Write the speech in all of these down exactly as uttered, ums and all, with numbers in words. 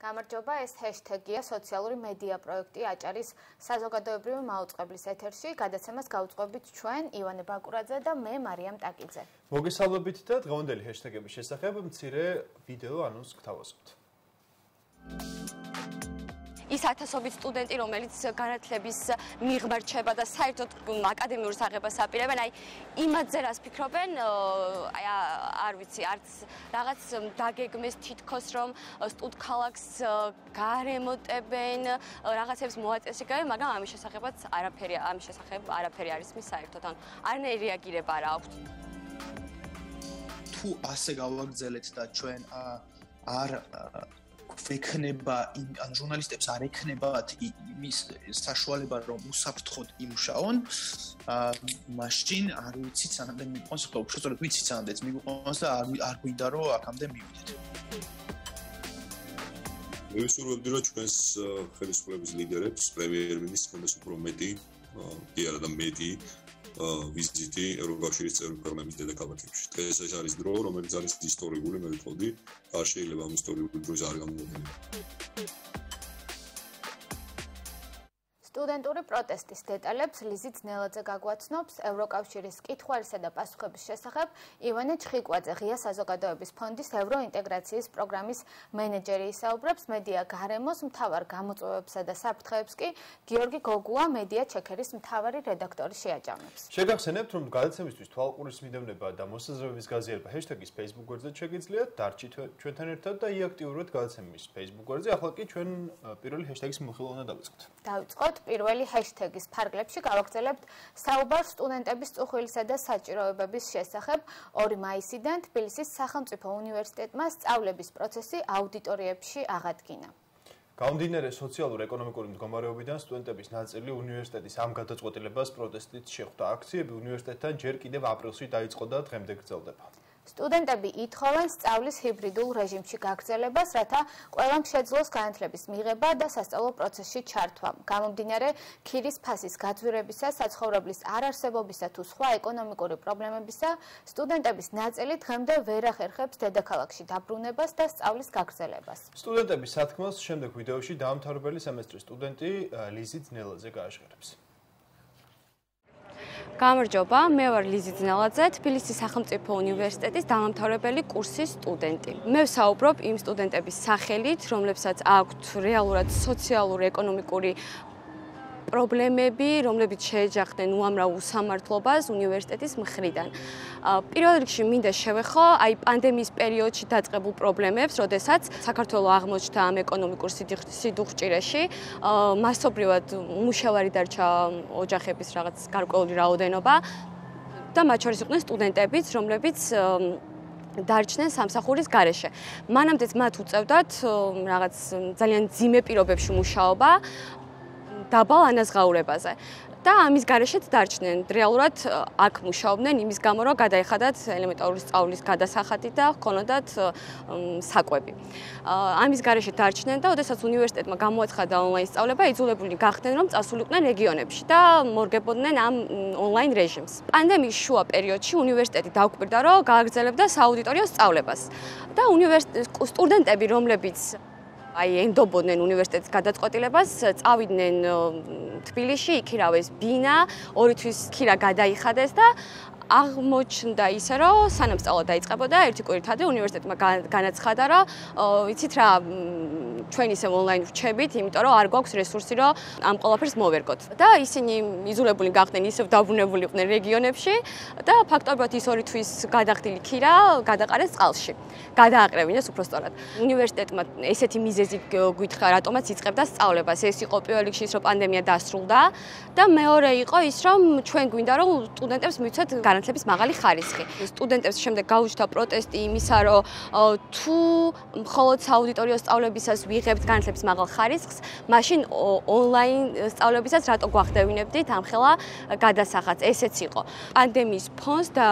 გამარჯობა, ეს ჰეშთეგია სოციალური მედია პროექტი აჭარის საზოგადოებრივი მაუწყებლის ეთერში. გადაცემას გავუწყობთ ჩვენ ივანე ბაკურაძე და მე მარიამ ტაკიძე. მოგესალმებით და დღევანდელი ჰეშთეგების შესახებ მცირე ვიდეო ანონსს გთავაზობთ. ის ათასობით სტუდენტი, რომელიც განათლების მიღმა რჩება და საერთოდ აკადემიურ საღებას აპირებენ, აი იმაზე რას ფიქრობენ, აი არ ვიცი, არც რაღაც დაგეგმეს თითქოს რომ სტუდქალაქს გარემოტებენ, რაღაცებს მოაწესრიგებენ, მაგრამ ამის შესახებაც არაფერი, ამის შესახებ არაფერი არ ისმის საერთოდ, ან არანაირი რეაგირება არ აქვს. თუ ასე გავაგრძელეთ და ჩვენ არ ვექნება ან ჟურნალისტებს არ ექნებათ იმის საშუალება რომ უსაფრთხოდ იმუშაონ, მაშინ არ ვიცით სანამდე მიყვანს, ხო, უბრალოდ ვიცით სანამდეც მიყვანს და არ გვინდა რომ აქამდე მივიდეთ. ვისურვებდი რომ ჩვენს ხელისუფლების ლიდერებს, პრემიერ-მინისტრს კონდეს უფრო მეტი, კი არა და მეტი ვიზიტი ევროკავშირის წევრი ქვეყნების დედაქალაქებში. დღეს ეს არის დრო, რომელიც არის ისტორიული, მე ვიტყოდი, არ შეიძლება ამ ისტორიული დროის არ გამოვიდეს. სტუდენტური პროტესტის დეტალებს ლიზი ძნელაძე გაგვაცნობს. ევროკავშირის კითხვარისა და პასუხების შესახებ ივანე ჩხიკვაძე, ღია საზოგადოების ფონდის ევროინტეგრაციის პროგრამის მენეჯერი ისაუბრებს. მედია გარემოს მთავარ გამოწვევებსა და საფრთხეებს კი გიორგი გოგუა, მედია ჩეკერის მთავარი რედაქტორი შეაჯამებს. შეგახსენებთ, რომ გადაცემისთვის თვალყურის მიდევნება და მოსაზრებების გაზიარება ჰეშთეგის Facebook გვერდზე შეგიძლიათ, დარჩით ჩვენთან ერთად და იაქტიუროთ გადაცემის Facebook გვერდზე. ახლა კი ჩვენ პირველი ჰეშთეგის მოხილვა უნდა დავიწყოთ. დავიწყოთ პირველი ჰეშთეგის ფარგლებში გავაგრძელებთ საუბარს სტუდენტების წუხილისა და საჭიროებების შესახებ. ორი მაისიდან თბილისის სახელმწიფო უნივერსიტეტმა სწავლების პროცესი აუდიტორიებში აღადგინა. გამომდინარე სოციალურ-ეკონომიკური მდგომარეობიდან სტუდენტების ნაწილი უნივერსიტეტის ამ გადაწყვეტილებას პროტესტით შეხვდა. აქციები უნივერსიტეტთან ჯერ კიდევ აპრილში დაიწყო და დღემდე გრძელდება. სტუდენტები ითხოვენ სწავლის ჰიბრიდულ რეჟიმში გაგრძელებას, რათა ყველამ შეძლოს განათლების მიღება და სასწავლო პროცესში ჩართვა. გამომდინარე ქირის ფასის გაძვირებისა, საცხოვრებლის არარსებობისა თუ სხვა ეკონომიკური პრობლემებისა, სტუდენტების ნაწილი დღემდე ვერ ახერხებს დედაქალაქში დაბრუნებას და სწავლის გაგრძელებას. სტუდენტების სათქმელს შემდეგ ვიდეოში დაამთავრებელი სემესტრის სტუდენტი ლიზი ძნელაძე გააჟღერებს. გამარჯობა, მე ვარ ლიზი ძნელაძე, თბილისის სახელმწიფო უნივერსიტეტის დამამთავრებელი კურსის სტუდენტი. მე ვსაუბრობ იმ სტუდენტების სახელით, რომლებსაც აქვთ რეალურად სოციალური, ეკონომიკური პრობლემები, რომლებიც შეეჯახდნენ უამრავ უსამართლობას უნივერსიტეტის მხრიდან. პირველ რიგში მინდა შევეხო აი პანდემიის პერიოდში დაწყებულ პრობლემებს, როდესაც საქართველო აღმოჩნდა ამ ეკონომიკურ სიდუხჭირეში, მასობრივად უმუშევარი დარჩა ოჯახების რაღაც გარკვეული რაოდენობა და მათ შორის იყვნენ სტუდენტებიც, რომლებიც დარჩნენ სამსახურის გარეშე. მანამდეც მათ უწევდათ რაღაც ძალიან ძიმე პირობებში მუშაობა დაბალ ანაზღაურებაზე და ამის გარეშეც დარჩნენ. რეალურად აქ მუშაობდნენ იმის გამო, რომ გადაეხადათ ელემენტარული სწავლის გადასახადი და ჰქონოდათ საკვები. ამის გარეშე დარჩნენ და ოდესაც უნივერსიტეტმა გამოაცხადა ონლაინ სწავლება, იძულებული გახდნენ, რომ წასულიყვნენ რეგიონებში და მორგებოდნენ ამ ონლაინ რეჟიმს. პანდემიის შუა პერიოდში უნივერსიტეტი დაუკვირდა, რომ გააგრძელებდა სააუდიტორიო სწავლებას და სტუდენტები, რომლებიც აი ენდობოდნენ უნივერსიტეტის გადაწყვეტილებას, წავიდნენ თბილისში, იქირავეს ბინა, ორი თვის ქირა გადაიხადეს და აღმოჩნდა ისე, რომ სანამ სწავლა დაიწყებოდა, ერთი კვირით ადრე უნივერსიტეტმა განაცხადა, რომ ვიცით რა, ჩვენ ისევ ონლაინ ვრჩებით, იმიტომ რომ არ გვაქვს რესურსი, რომ ამ ყველაფერს მოვერგოთ. და ისინი იძულებული გახდნენ ისევ დაბრუნებული იყვნენ რეგიონებში და ფაქტობრივად ის ორი თვის გადახდილი ქირა გადაყარეს წყალში. გადააყრევინეს უფრო სწორად. უნივერსიტეტმა ესეთი მიზეზი გვითხრა, რატომაც იწყებდა სწავლებას. ეს იყო პირველ რიგში ის, რომ პანდემია დასრულდა და მეორე იყო ის, რომ ჩვენ გვინდა, რომ სტუდენტებს მივცეთ განათლების მაღალი ხარისხი. სტუდენტებს შემდეგ გაუჩნდა პროტესტი იმისა, რომ თუ მხოლოდ სააუდიტორიო სწავლებისას ვიღებთ განათლების მაღალ ხარისხს, მაშინ ონლაინ სწავლებისას რატო გვახდევინებდით ამხელა გადასახადს. ესეც იყო. პანდემიის ფონს და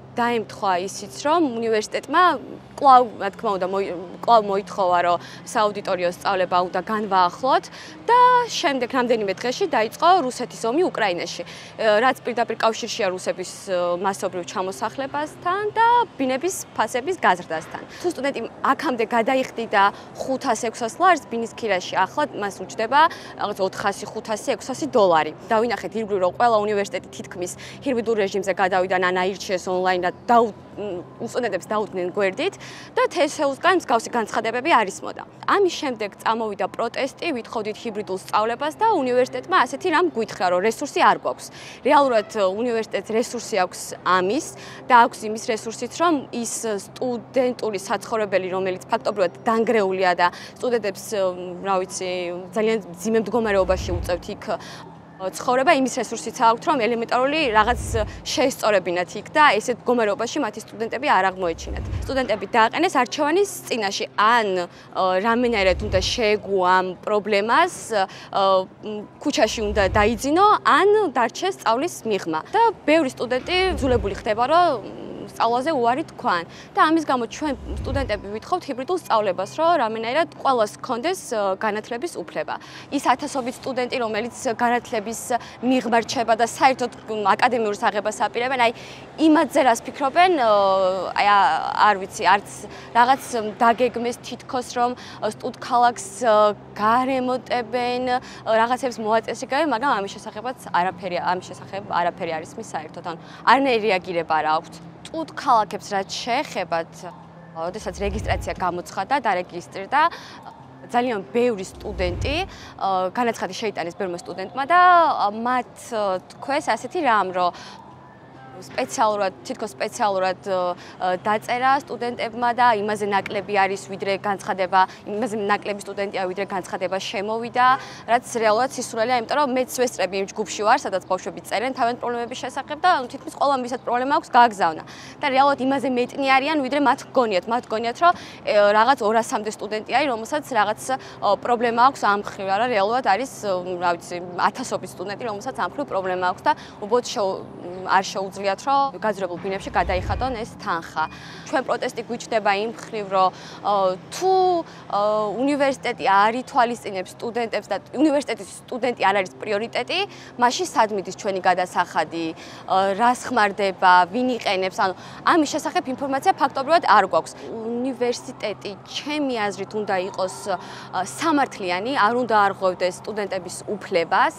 დაემთხვა ისიც, რომ უნივერსიტეტმა კვლავ, რა თქმა უნდა, კვლავ მოითხოვა, რომ სააუდიტორიო სწავლება უნდა განვაახლოთ და შემდეგ რამდენიმე დღეში დაიწყო რუსეთის ომი უკრაინაში, რაც პირდაპირ კავშირშია რუსების მასობრივ ჩამოსახლებასთან და ბინების ფასების გაზრდასთან. თუ სტუდენტი აქამდე გადაიხდიდა ხუთას ექვსას ლარს ბინის ქირაში, ახლა მას უჩდება რაღაც ოთხასი, ხუთასი, ექვსასი დოლარი. დავინახეთ ირგვლივ რომ ყველა უნივერსიტეტი თითქმის ჰიბრიდულ რეჟიმზე გადავიდა, ან აირჩიეს ონლაინად და სტუდენტებს დაუდგნენ გვერდით და თე ეს იუსგან მსგავსი განცხადებები არ ისმოდა. ამის შემდეგ წამოვიდა პროტესტი, ვითხოვდით ჰიბრიდულ სწავლებას და უნივერსიტეტმა ასეთი რამ გვითხრა, რომ რესურსი არ გვაქვს. რეალურად უნივერსიტეტს რესურსი აქვს ამის და აქვს იმის რესურსიც, რომ ის სტუდენტური საცხოვრებელი, რომელიც ფაქტობრივად დანგრეულია და სტუდენტებს, რა ვიცი, ძალიან ძიმე მდგომარეობაში უწევთ იქ ცხოვრება, იმის რესურსიც აქვთ, რომ ელემენტარული რაღაც შეესწორებინათ იქ და ესეთ მდგომარეობაში მათი სტუდენტები არ აღმოეჩინათ. სტუდენტები დააყენეს არჩევანის წინაშე, ან რამენერად უნდა შეეგუო ამ პრობლემას, ქუჩაში უნდა დაიძინო, ან დარჩეს სწავლის მიღმა. და ბევრი სტუდენტი ძულებული ხდება, რომ სწავლაზე უარი თქვან და ამის გამო ჩვენ სტუდენტები ვითხოვთ ჰიბრიდულ სწავლებას, რომ რამენერად ყველას ჰქონდეს განათლების უფლება. ის ათასობით სტუდენტი, რომელიც განათლების მიღმა რჩება და საერთოდ აკადემიურ საღებას აპირებენ, აი იმაზე რას ფიქრობენ, აი არ ვიცი, არც რაღაც დაგეგმეს თითქოს რომ სტუდქალაქს გარემონტებენ, რაღაცებს მოაწესრიგებენ, მაგრამ ამის შესახებაც არაფერი, ამის შესახებ არაფერი არ ისმის საერთოდ, ან არანაირი რეაგირება არ აქვთ. სტუდქალაქებს რაც შეეხებათ, ოდესაც რეგისტრაცია გამოცხადა, დარეგისტრირდა ძალიან ბევრი სტუდენტი, განაცხადი შეიტანეს ბევრმა სტუდენტმა და მათ თქვეს ასეთი რამ, რომ სპეციალურად, თითქოს სპეციალურად დაწერა სტუდენტებმა და იმაზე ნაკლები არის, ვიდრე განცხადება, იმაზე ნაკლები სტუდენტია, ვიდრე განცხადება შემოვიდა, რაც რეალურად სისულელეა, იმიტომ რომ მეც ვესწრები იმ ჯგუფში ვარ, სადაც ბავშვები წერენ თავიანთ პრობლემების შესახებ და თითქმის ყველამ ვისაც პრობლემა აქვს, გააგზავნა. და რეალურად იმაზე მეტნი არიან, ვიდრე მათ გონიათ, მათ გონიათ, რომ რაღაც ორასამდე სტუდენტი არის, რომელსაც რაღაც პრობლემა აქვს ამ მხრივ, არა რეალურად არის, რა ვიცი, ათასობით სტუდენტი, რომელსაც ამ მხრივ პრობლემა აქვს და უბრალოდ არ შეუძლია რომ გაძრებულ ბინებში გადაიხადონ ეს თანხა. ჩვენ პროტესტი გვიჩნდება იმ მხრივ, რომ თუ უნივერსიტეტი არ ითვალისწინებს სტუდენტებს და უნივერსიტეტის სტუდენტი არ არის პრიორიტეტი, მაშინ სად მიდის ჩვენი გადასახადი, რას ხმარდება, ვინ იყენებს, ანუ ამის შესახებ ინფორმაცია ფაქტობრივად არ გვაქვს. უნივერსიტეტი ჩემი აზრით უნდა იყოს სამართლიანი, არ უნდა არღვევდეს სტუდენტების უფლებას.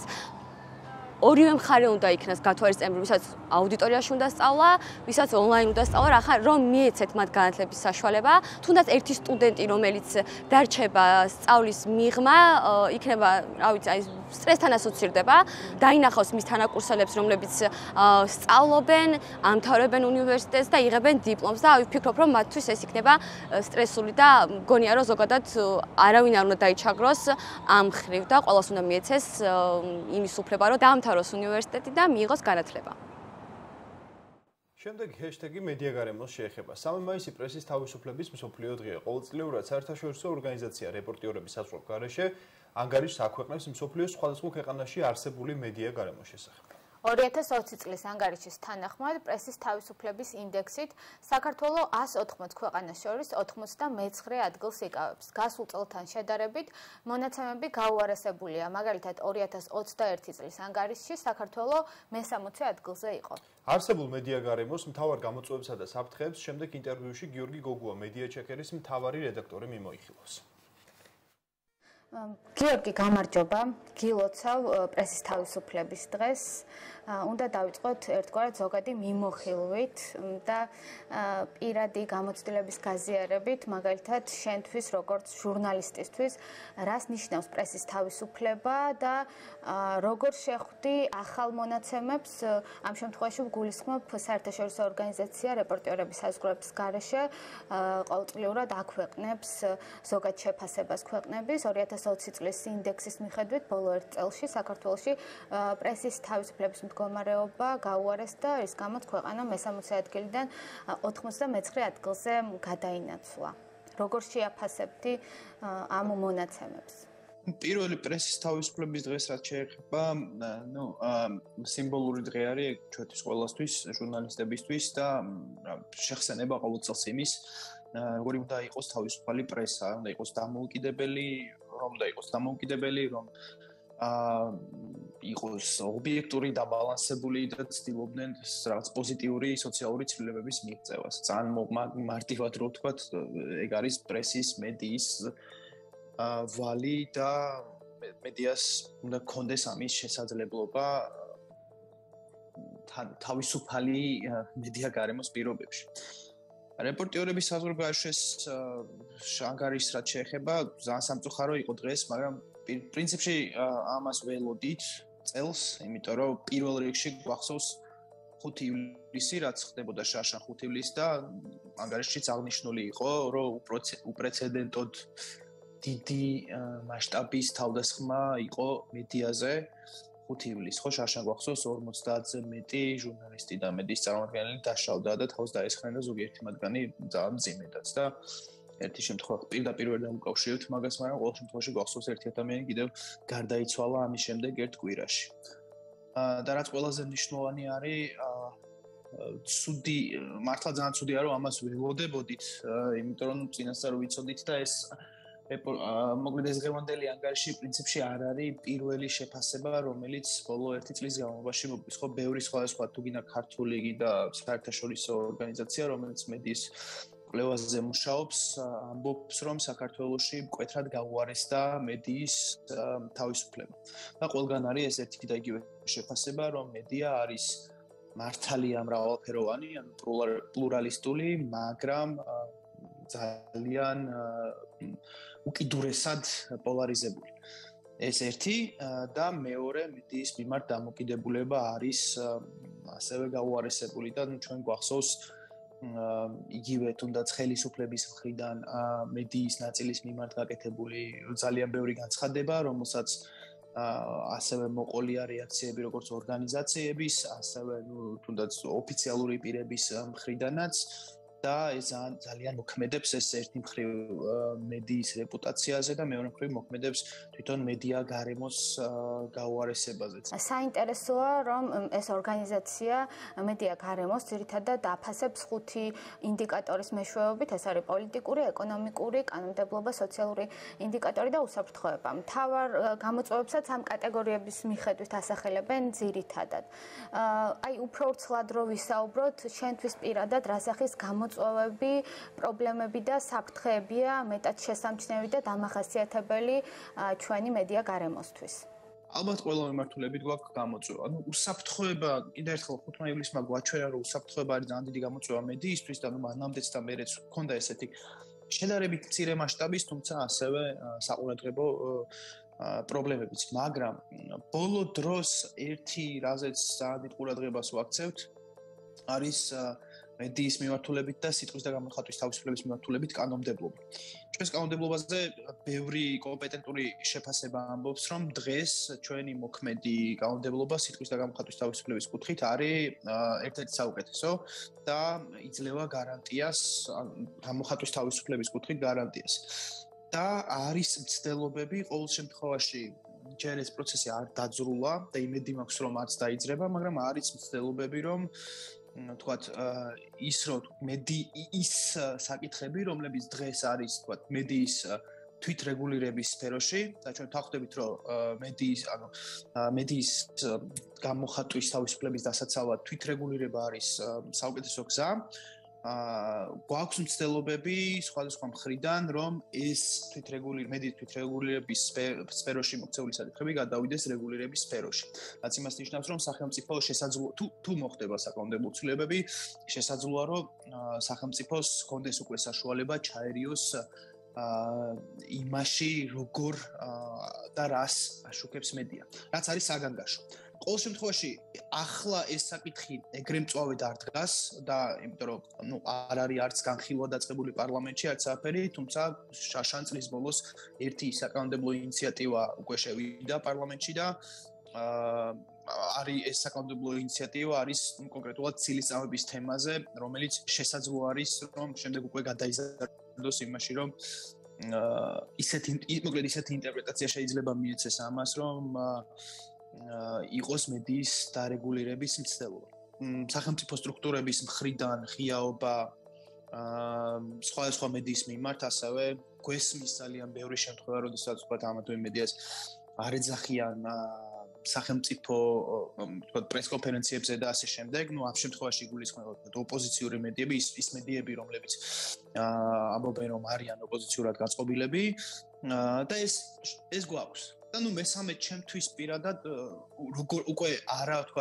ორივე მხარე უნდა იქნას გათვალისწინებული, ვისაც აუდიტორიაში უნდა სწავლა, ვისაც ონლაინ უნდა სწავლა, რახან რომ მიეცეთ მათ განათლების საშუალება, თუნდაც ერთი სტუდენტი, რომელიც დარჩება სწავლის მიღმა, იქნება, რა ვიცი, აი სტრესთან ასოცირდება, დაინახავს მის თანაკურსელებს, რომლებიც სწავლობენ, ამთავრებენ უნივერსიტეტს და იღებენ დიპლომს და ვფიქრობ, რომ მათთვის ეს იქნება სტრესული და მგონია, რომ ზოგადად არავინ არ უნდა დაიჩაგროს ამ მხრივ და ყველას უნდა მიეცეს იმის უფლება, რომ დაამთავროს უნივერსიტეტი და მიიღოს განათლება. შემდეგ ჰეშტეგი მედია გარემოს შეეხება. სამი მაისი პრესის თავისუფლების მსოფლიო დღეა. ყოველწლიურად საერთაშორისო ორგანიზაცია რეპორტიორების საზღვაო გარეშე ანგარიშს აქვეყნებს მსოფლიოს სხვადასხვა ქვეყანაში არსებული მედია გარემოს შესახებ. ორი ათას ოცი წლის ანგარიშის თანახმად პრესის თავისუფლების ინდექსით საქართველოს ას ოთხმოც ქვეყანას შორის ოცდამეცხრე ადგილს იკავებს. გასულ წელთან შედარებით მონაცემები გაუარესებულია. მაგალითად ორი ათას ოცდაერთი წლის ანგარიშში საქართველოს მესამოცე ადგილზე იყო. არსებულ მედია გარემოს მთავარ გამოწვევებსა და საფრთხეებს შემდეგ ინტერვიუში გიორგი გოგუა მედია ჩეკერის მთავარი რედაქტორი მიმოიხილავს. გიორგი, გამარჯობა. გილოცავ პრესის თავისუფლების დღეს. უნდა დავიწყოთ ერთგვარად ზოგადი მიმოხილვით და პირადი გამოცდილების გაზიარებით, მაგალითად, შენთვის როგორც ჟურნალისტისთვის, რას ნიშნავს პრესის თავისუფლება და როგორ შეხვდი ახალ მონაცემებს, ამ შემთხვევაში ვგულისხმობ საერთაშორისო ორგანიზაცია რეპორტიორების საზღვრების გარეშე ყოველწლიურად აქვეყნებს ზოგად შეფასებას ქვეყნების ორი ათას ოცი წლის ინდექსის მიხედვით ბოლო ერთ წელში საქართველოში პრესის თავისუფლების მდგომარეობა გაუარესდა, რის გამოც ქვეყანა მესამოცე ადგილიდან ოცდამეცხრე ადგილზე გადაინაცვლა. როგორ შეაფასებდი ამ მონაცემებს? პირველი პრესის თავისუფლების დღეს რაც შეეხება, ნუ სიმბოლური დღე არის ჩვენთვის ყველასთვის, ჟურნალისტებისთვის და შეხსენება ყოველ წელს იმის, როგორი უნდა იყოს თავისუფალი პრესა, უნდა იყოს დამოუკიდებელი, რომ უნდა იყოს დამოუკიდებელი, რომ აა იყოს ობიექტური და ბალანსებული და ცდილობდნენ რაღაც პოზიტიური სოციალური ცვლილებების მიღწევას. ძალიან მარტივად რო ვთქვათ, ეგ არის პრესის, მედიის აა ვალი და მედიას უნდა კონდეს ამის შესაძლებლობა თავისუფალი მედია გარემოს პირობებში. რეპორტიორების საზოგადოების ანგარიშს რაც შეეხება, ძალიან სამწუხარო იყო დღეს, მაგრამ პრინციპში ამას ველოდით წელს, იმიტომ რომ პირველ რიგში გვახსოვს ხუთი ივლისი, რაც ხდებოდა შაშან ხუთი ივლისი და ანგარიშშიც აღნიშნული იყო, რომ უპრეცედენტოდ დიდი მასშტაბის თავდასხმა იყო მედიაზე. ხუთი ივლისს ხო შაშან გვახსოვს ორმოცდაათზე მეტი ჟურნალისტი და მედიის წარმომადგენელი დაშავდა და თავს დაესხნენ და ზოგიერთი მათგანი ძალიან მძიმედაც და ერთი შემთხვევა პირდაპირ ვერ დამუკავშირებთ მაგას, მაგრამ ყოველ შემთხვევაში გვახსოვს ერთი ადამიანი კიდევ გარდაიცვალა ამის შემდეგ ერთ კვირაში. და რაც ყველაზე მნიშვნელოვანი არის, ცუდი, მართლა ძალიან ცუდია რომ ამას ველოდებოდით, იმიტომ რომ წინასწარ ვიცოდით და ეს მოკლედ ეს დღევანდელი ანგარიში პრინციპში არ არის პირველი შეფასება, რომელიც ბოლო ერთი წლის განმავლობაში მოგვდის, ხო, ბევრი სხვადასხვა თუ გინდა ქართული გინდა საერთაშორისო ორგანიზაცია, რომელიც მედიის კვლევაზე მუშაობს, ამბობს, რომ საქართველოში მკვეთრად გაუარესდა მედიის თავისუფლება. და ყველგან არის ეს ერთი და იგივე შეფასება, რომ მედია არის მართალია მრავალფეროვანი, ანუ პლურალისტული, მაგრამ ძალიან უკიდურესად პოლარიზებული. ეს ერთი და მეორე მედიის მიმართ დამოკიდებულება არის ასევე გაუარესებული და ჩვენ გვახსოვს იგივე თუნდაც ხელისუფლების მხრიდან მედიის ნაწილის მიმართ გაკეთებული ძალიან ბევრი განცხადება, რომელსაც ასევე მოყოლია რეაქციები როგორც ორგანიზაციების, ასევე თუნდაც ოფიციალური პირების მხრიდანაც და ეს ძალიან მოქმედებს ეს ერთი მხრივ მედიის რეპუტაციაზე და მეორე მხრივ მოქმედებს თვითონ მედია გარემოს გაუარესებაზე. საინტერესოა, რომ ეს ორგანიზაცია მედია გარემოს ძირითადად აფასებს ხუთი ინდიკატორის მეშვეობით, ეს არის პოლიტიკური, ეკონომიკური, კანონმდებლობა, სოციალური ინდიკატორი და უსაფრთხოება. მთავარ გამოწვევებსაც ამ კატეგორიების მიხედვით ასახელებენ ძირითადად. აი, უფრო ვრცლად რო ვისაუბროთ, შენთვის პირადად რა სახის გამოწვევები პრობლემები და საფრთხეებია მეტად შესამჩნევი და დამახასიათებელი ჩვენი მედია გარემოსთვის. ალბათ ყველა მიმართულებით გვაქვს გამოწვევა. ანუ უსაფრთხოება, კიდევ ერთხელ ხუთი ივლისმა გვაჩვენა, რომ უსაფრთხოება არის ძალიან დიდი გამოწვევა მედიისთვის და ნუ მანამდეც და მერეც ჰქონდა ესეთი შედარებით მცირე მასშტაბის, თუმცა ასევე საყურადღებო პრობლემებიც, მაგრამ ბოლო დროს ერთი რაზეც ძალიან დიდ ყურადღებას ვაქცევთ არის მედიის მიმართულებით და სიტყვის და გამოხატვის თავისუფლების მიმართულებით კანონმდებლობა. ჩვენს კანონმდებლობაზე ბევრი კომპეტენტური შეფასება ამბობს, რომ დღეს ჩვენი მოქმედი კანონმდებლობა სიტყვის და გამოხატვის თავისუფლების კუთხით არის ერთ-ერთი საუკეთესო და იძლევა გარანტიას, გამოხატვის თავისუფლების კუთხით გარანტიას. და არის მცდელობები ყოველ შემთხვევაში ჯერ ეს პროცესი არ დაძრულა და იმედი მაქვს რომ არც დაიძრება, მაგრამ არის მცდელობები რომ თქვათ ის რომ მედი ის საკითხები რომლებიც დღეს არის თქვათ მედიის თვითრეგულირების სფეროში და ჩვენ თავხდებით რომ მედიის ანუ მედიის გამოხატვის თავისუფლების დასაცავად თვითრეგულირება არის საუკეთესო გზა. გვაქვს მცდელობები სხვადასხვა მხრიდან რომ ეს თვითრეგულირ მედიის თვითრეგულირების სფეროში მოქცეული საკითხები გადავიდეს რეგულირების სფეროში. რაც იმას ნიშნავს რომ სახელმწიფო შესაძლოა თუ თუ მოხდება საკანონმდებლო ცვლილებები შესაძლოა რომ სახელმწიფოს ჰქონდეს უკვე საშუალება ჩაერიოს იმაში როგორ და რას აშუქებს მედია. რაც არის საგანგაშო. ყოველ შემთხვევაში ახლა ეს საკითხი ეგრე მწვავედ არ დგას და იმიტომ რომ ნუ არ არის არც განხილვა დაწყებული პარლამენტში, არც საფერი, თუმცა შაშან წლის ბოლოს ერთი საკანონმდებლო ინიციატივა უკვე შევიდა პარლამენტში და არის ეს საკანონმდებლო ინიციატივა არის კონკრეტულად ცილისწამების თემაზე, რომელიც შესაძლოა არის რომ შემდეგ უკვე გადაიზარდოს იმაში რომ ისეთი მოკლედ ისეთი ინტერპრეტაცია შეიძლება მიეცეს ამას რომ იყოს მედიის დარეგულირების მცდელობა. სახელმწიფო სტრუქტურების მხრიდან ღიაობა აა სხვადასხვა მედიის მიმართ, ასევე გვესმის ძალიან ბევრი შემთხვევა, როდესაც თქვა ამა თუ იმ მედიას არ ეძახიან სახელმწიფო თქვა პრესკონფერენციებზე და ასე შემდეგ. ნუ ამ შემთხვევაში გულისხმობა ოპოზიციური მედიები, ის ის მედიები, რომლებიც აა ამბობენ, რომ არიან ოპოზიციურად გაწყობილები და ეს ეს გვაქვს. და ნუ მესამე ჩემთვის პირადად როგორ უკვე არა თქვა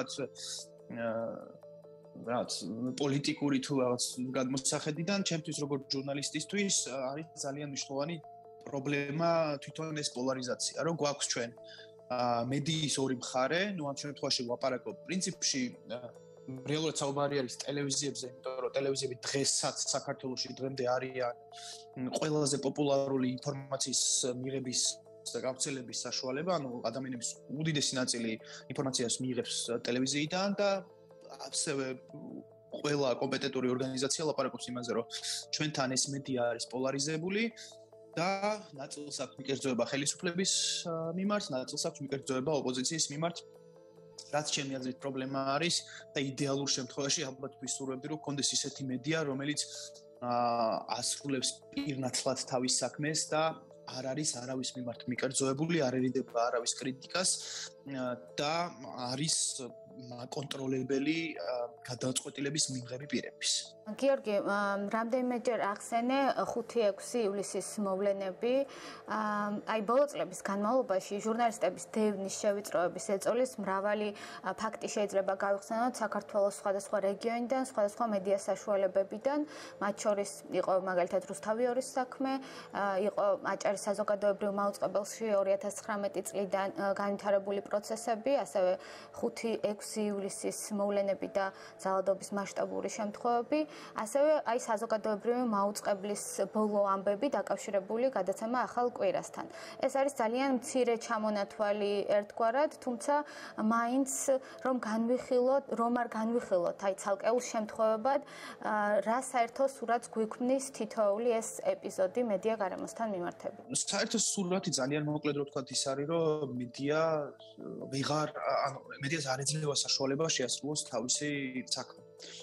რაც პოლიტიკური თუ რაღაც გადმოსახედიდან ჩემთვის როგორც ჟურნალისტისთვის არის ძალიან მნიშვნელოვანი პრობლემა თვითონ ეს პოლარიზაცია, რომ გვაქვს ჩვენ მედიის ორი მხარე, ნუ ამ შემთხვევაში ვაპარაკობ პრინციპში რეალურად საუბარი არის ტელევიზიებზე, იმიტომ რომ ტელევიზიები დღესაც საქართველოში დღემდე არიან ყველაზე პოპულარული ინფორმაციის მიღების და გავრცელების საშუალება, ანუ ადამიანების უდიდესი ნაწილი ინფორმაციას მიიღებს ტელევიზიიდან და ასევე ყველა კომპეტენტური ორგანიზაცია ლაპარაკობს იმაზე, რომ ჩვენთან ეს მედია არის პოლარიზებული და ნაწილს აქვს მიკერძოება ხელისუფლების მიმართ, ნაწილს აქვს მიკერძოება ოპოზიციის მიმართ. რაც ჩემი აზრით პრობლემა არის და იდეალურ შემთხვევაში ალბათ ვისურვებდი, რომ კონდეს ისეთი მედია, რომელიც ასრულებს პირნათლად თავის საქმეს და არ არის არავის მიმართ მიკერძოებული, არ ერიდება არავის კრიტიკას და არის კონტროლებელი გადაწყვეტილების მიღების პირების. გიორგი, რამდენიმეჯერ ახსენე ხუთი ექვსი ივლისის მოვლენები. აი ბოლო წლების განმავლობაში ჟურნალისტების დევნის შევიწროების ეწოლის მრავალი ფაქტი შეიძლება გავიხსენოთ საქართველოს სხვადასხვა რეგიონიდან, სხვადასხვა მედია საშუალებებიდან, მათ შორის იყო მაგალითად რუსთავიორის საქმე, იყო აჭარის საზოგადოებრივ მაუწყებელში ორი ათას ცხრამეტი წლიდან განვითარებული პროცესები, ასევე ხუთი ექვსი ივლისის მოვლენები და ძალადობის მასშტაბური შემთხვევები. ასევე აი საზოგადოებრივი მაუწყებლის ბოლო ამბები დაკავშირებული გადაცემა ახალ კვირასთან. ეს არის ძალიან მცირე ჩამონათვალი ერთგვარად, თუმცა მაინც რომ განვიხილოთ, რომ არ განვიხილოთ აი ცალკეულ შემთხვევებად, რა საერთო სურათს გვიქმნის თითოეული ეს ეპიზოდი მედია გარემოსთან მიმართებით. საერთო სურათი ძალიან მოკლედ რო ვთქვათ ის არის, რომ მედია ვიღარ ანუ მედიას არ ეძლევა საშუალება შეასრულოს თავისი საქმე.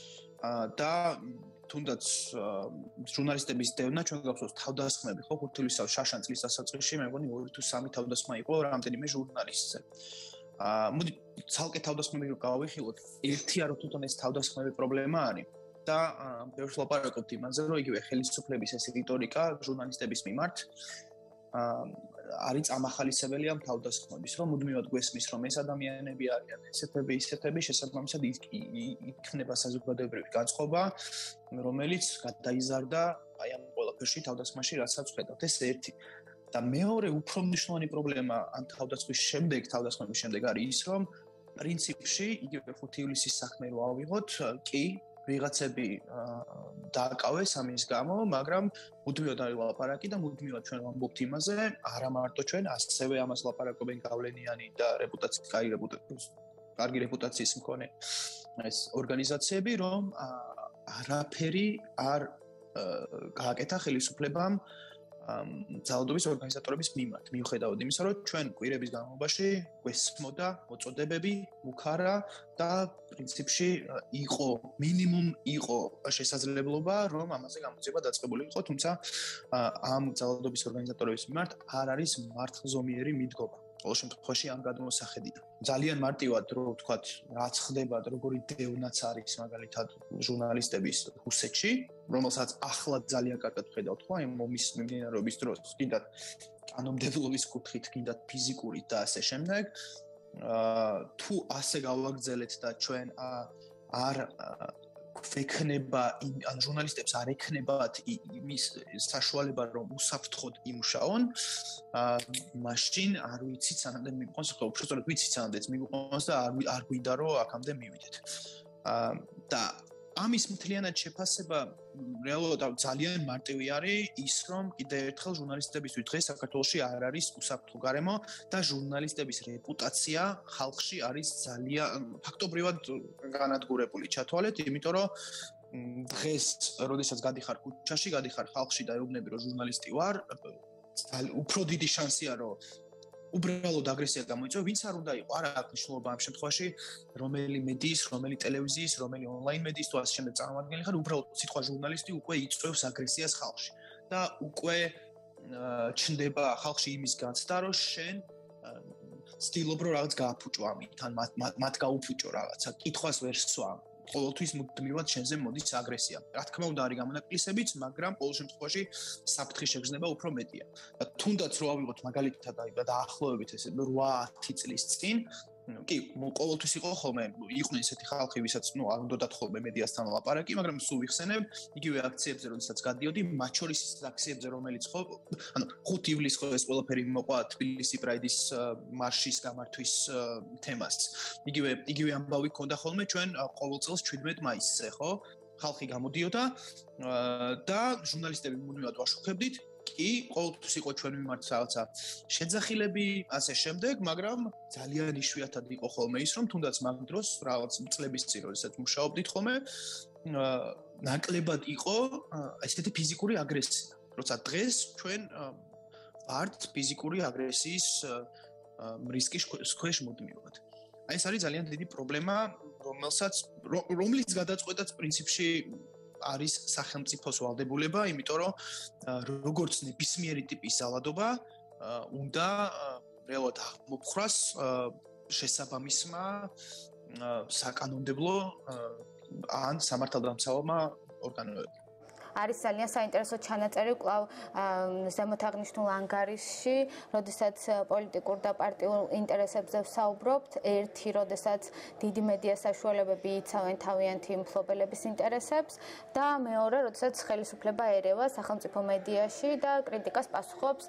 და თუნდაც ჟურნალისტების დევნა ჩვენ გავხსოვს თავდასხმები ხო ხუთი ივლისის შაშან წლის დასაწყისში მე მგონი ორი თუ სამი თავდასხმა იყო რამდენიმე ჟურნალისტზე. აა მოდი ცალკე თავდასხმები რო გავიხილოთ, ერთია რომ თვითონ ეს თავდასხმები პრობლემა არის და ბევრს ლაპარაკობთ იმაზე, რომ იგივე ხელისუფლების ეს რიტორიკა ჟურნალისტების მიმართ აა არის წამახალისებელი ამ თავდასხმების, რომ მუდმივად გვესმის, რომ ეს ადამიანები არიან ესეთები, ისეთები, შესაბამისად იქნება საზოგადოებრივი განწყობა, რომელიც გადაიზარდა აი ამ ყველაფერში თავდასხმაში, რასაც ხედავთ. ეს ერთი. და მეორე უფრო მნიშვნელოვანი პრობლემა ამ თავდასხმის შემდეგ, თავდასხმების შემდეგ არის ის, რომ პრინციპში იგივე ხუთი ივლისის საქმე რო ავიღოთ, კი ვიღაცები დააკავეს ამის გამო, მაგრამ მუდმივად არის ლაპარაკი და მუდმივად ჩვენ ვამბობთ იმაზე, არა მარტო ჩვენ, ასევე ამას ლაპარაკობენ გავლენიანი და რეპუტაციის კაი რეპუტაციის, კარგი რეპუტაციის მქონე ეს ორგანიზაციები, რომ არაფერი არ გააკეთა ხელისუფლებამ ძალადობის ორგანიზატორების მიმართ, მიუხედავად იმისა, რომ ჩვენ კვირების განმავლობაში გვესმოდა მოწოდებები, უქარა და პრინციპში იყო მინიმუმ იყო შესაძლებლობა, რომ ამაზე გამოძიება დაწყებული იყო, თუმცა ამ ძალადობის ორგანიზატორების მიმართ არ არის მართლზომიერი მიდგომა. ყოველ შემთხვევაში ამ გადმოსახედიდან. ძალიან მარტივად რო ვთქვათ, რაც ხდება, როგორი დევნაც არის მაგალითად ჟურნალისტების რუსეთში, რომელსაც ახლა ძალიან კარგად ხედავთ, ხო, იმ ომის მიმდინარეობის დროს, კიდათ კანონმდებლობის კუთხით, კიდათ ფიზიკურით და ასე შემდეგ. აა თუ ასე გავაგრძელეთ და ჩვენ არ ვექნება ან ჟურნალისტებს არ ექნებათ იმის საშუალება რომ უსაფრთხოდ იმუშაონ, აა მაშინ არ ვიცით სანამდე მიგვყონს, ხო, უფრო სწორად ვიცით სანამდე მიგვყონს და არ არ გვინდა რომ აქამდე მივიდეთ. აა და ამის მთლიანად შეფასება რეალურად ძალიან მარტივი არის ის, რომ კიდევ ერთხელ ჟურნალისტებისთვის დღეს საქართველოში არ არის უსაფრთხო გარემო და ჟურნალისტების რეპუტაცია ხალხში არის ძალიან ფაქტობრივად განადგურებული. ჩათვალეთ, იმიტომ რომ დღეს, როდესაც გადიხარ ქუჩაში, გადიხარ ხალხში და ეუბნები, რომ ჟურნალისტი ვარ, უფრო დიდი შანსია, რომ უბრალოდ აგრესია გამოიწვია, ვინც არ უნდა იყო, არა აქვს მნიშვნელობა ამ შემთხვევაში, რომელი მედიის, რომელი ტელევიზიის, რომელი ონლაინ მედიის თუ ასე შემდეგ წარმომადგენელი ხარ, უბრალოდ სიტყვა ჟურნალისტი უკვე იწვევს აგრესიას ხალხში და უკვე ჩნდება ხალხში იმის განცდა, რომ შენ ცდილობ რომ რაღაც გააფუჭო ამით, ან მათ გაუფუჭო რაღაცა, კითხვას ვერ სვა. ყოველთვის მუდმივად შენზე მოდის აგრესია. რა თქმა უნდა, არის გამონაკლისებიც, მაგრამ ყოველ შემთხვევაში საფრთხის შეგრძნება უფრო მეტია. და თუნდაც რო ავიღოთ მაგალითად და დაახლოებით ესე ორი წლის წინ, კი, ყოველთვის იყო ხოლმე, იყვნენ ესეთი ხალხი, ვისაც, ну, არ უნდათ ხოლმე მედიასთან ლაპარაკი, მაგრამ სულ ვიხსენებ, იგივე აქციებზე, როდესაც გადიოდი, მათ შორის ის აქციებზე, რომელიც ხო, ანუ ხუთი ივლისს ხო ეს ყველაფერი მოყვა თბილისი პრაიდის მარშის გამართვის თემას. იგივე იგივე ამბავი ქონდა ხოლმე ჩვენ ყოველ წელს შვიდმეტ მაისზე, ხო? ხალხი გამოდიოდა და ჟურნალისტები მუდმივად ვაშუქებდით კი, ყოველთვის იყო ჩვენ მიმართ რაღაცა შეძახილები, ასე შემდეგ, მაგრამ ძალიან იშვიათად იყო ხოლმე ის, რომ თუნდაც მაგ დროს რაღაც წლების წინ, როდესაც მუშაობდით ხოლმე, ნაკლებად იყო ესეთი ფიზიკური აგრესია. როცა დღეს ჩვენ ვართ ფიზიკური აგრესიის რისკის ქვეშ მუდმივად. აი ეს არის ძალიან დიდი პრობლემა, რომელსაც რომლის გადაწყვეტაც პრინციპში არის სახელმწიფოს ვალდებულება, იმიტომ რომ როგორც ნებისმიერი ტიპის ზალადობა უნდა რეალურად აღმოფხრას შესაბამისმა საკანონმდებლო ან სამართალდამცავმა ორგანოებმა. არის ძალიან საინტერესო ჩანაწერი კვლავ ზემოთ აღნიშნულ ანგარიშში, როდესაც პოლიტიკურ და პარტიულ ინტერესებზე ვსაუბრობთ, ერთი, როდესაც დიდი მედია საშუალებები იცავენ თავიანთი მფლობელების ინტერესებს და მეორე, როდესაც ხელისუფლება ერევა სახელმწიფო მედიაში და კრიტიკას პასუხობს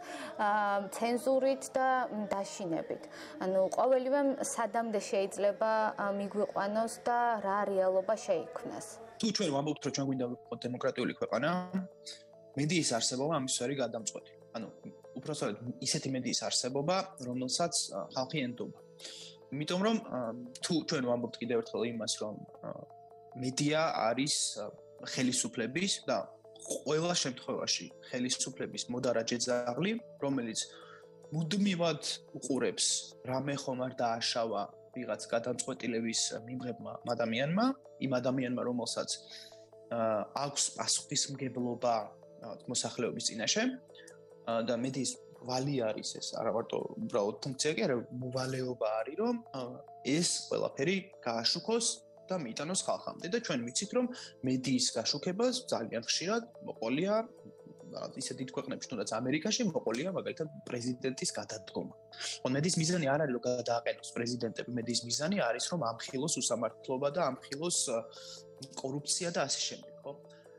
ცენზურით და დაშინებით. ანუ ყოველივემ სადამდე შეიძლება მიგვიყვანოს და რა რეალობა შეიქმნას. თუ ჩვენ ვამბობთ, რომ ჩვენ გვინდა ვიყოთ დემოკრატიული ქვეყანა, მედიის არსებობა ამის არის გადამწყვეტი. ანუ უпроსტად ისეთი მედიის არსებობა, რომელსაც ხალხი ენდობა. იმიტომ რომ თუ ჩვენ ვამბობთ კიდევ ერთხელ იმას, რომ მედია არის ხელისუფლების და ყველა შემთხვევაში ხელისუფლების მოდარა ჯეძაღლი, რომელიც მუდმივად უყურებს რამე ხომ არ დააშავა ვიღაც გადამწყვეტილების მიმღებმა ადამიანმა, იმ ადამიანმა, რომელსაც აქვს პასუხისმგებლობა მოსახლეობის წინაშე და მედიის ვალი არის ეს, არა მარტო უბრალოდ ფუნქცია კი, არამედ მოვალეობა არის, რომ ეს ყველაფერი გააშუქოს და მიიტანოს ხალხამდე და ჩვენ ვიცით, რომ მედიის გაშუქებას ძალიან ხშირად მოყოლია ისეთ დიდ ქვეყნებში, თუნდაც ამერიკაში მოყოლია მაგალითად პრეზიდენტის გადადგომა. ხო, მედიის მიზანი არ არის რომ გადააყენოს პრეზიდენტები, მედიის მიზანი არის რომ ამხილოს უსამართლობა და ამხილოს კორუფცია და ასე შემდეგ, ხო?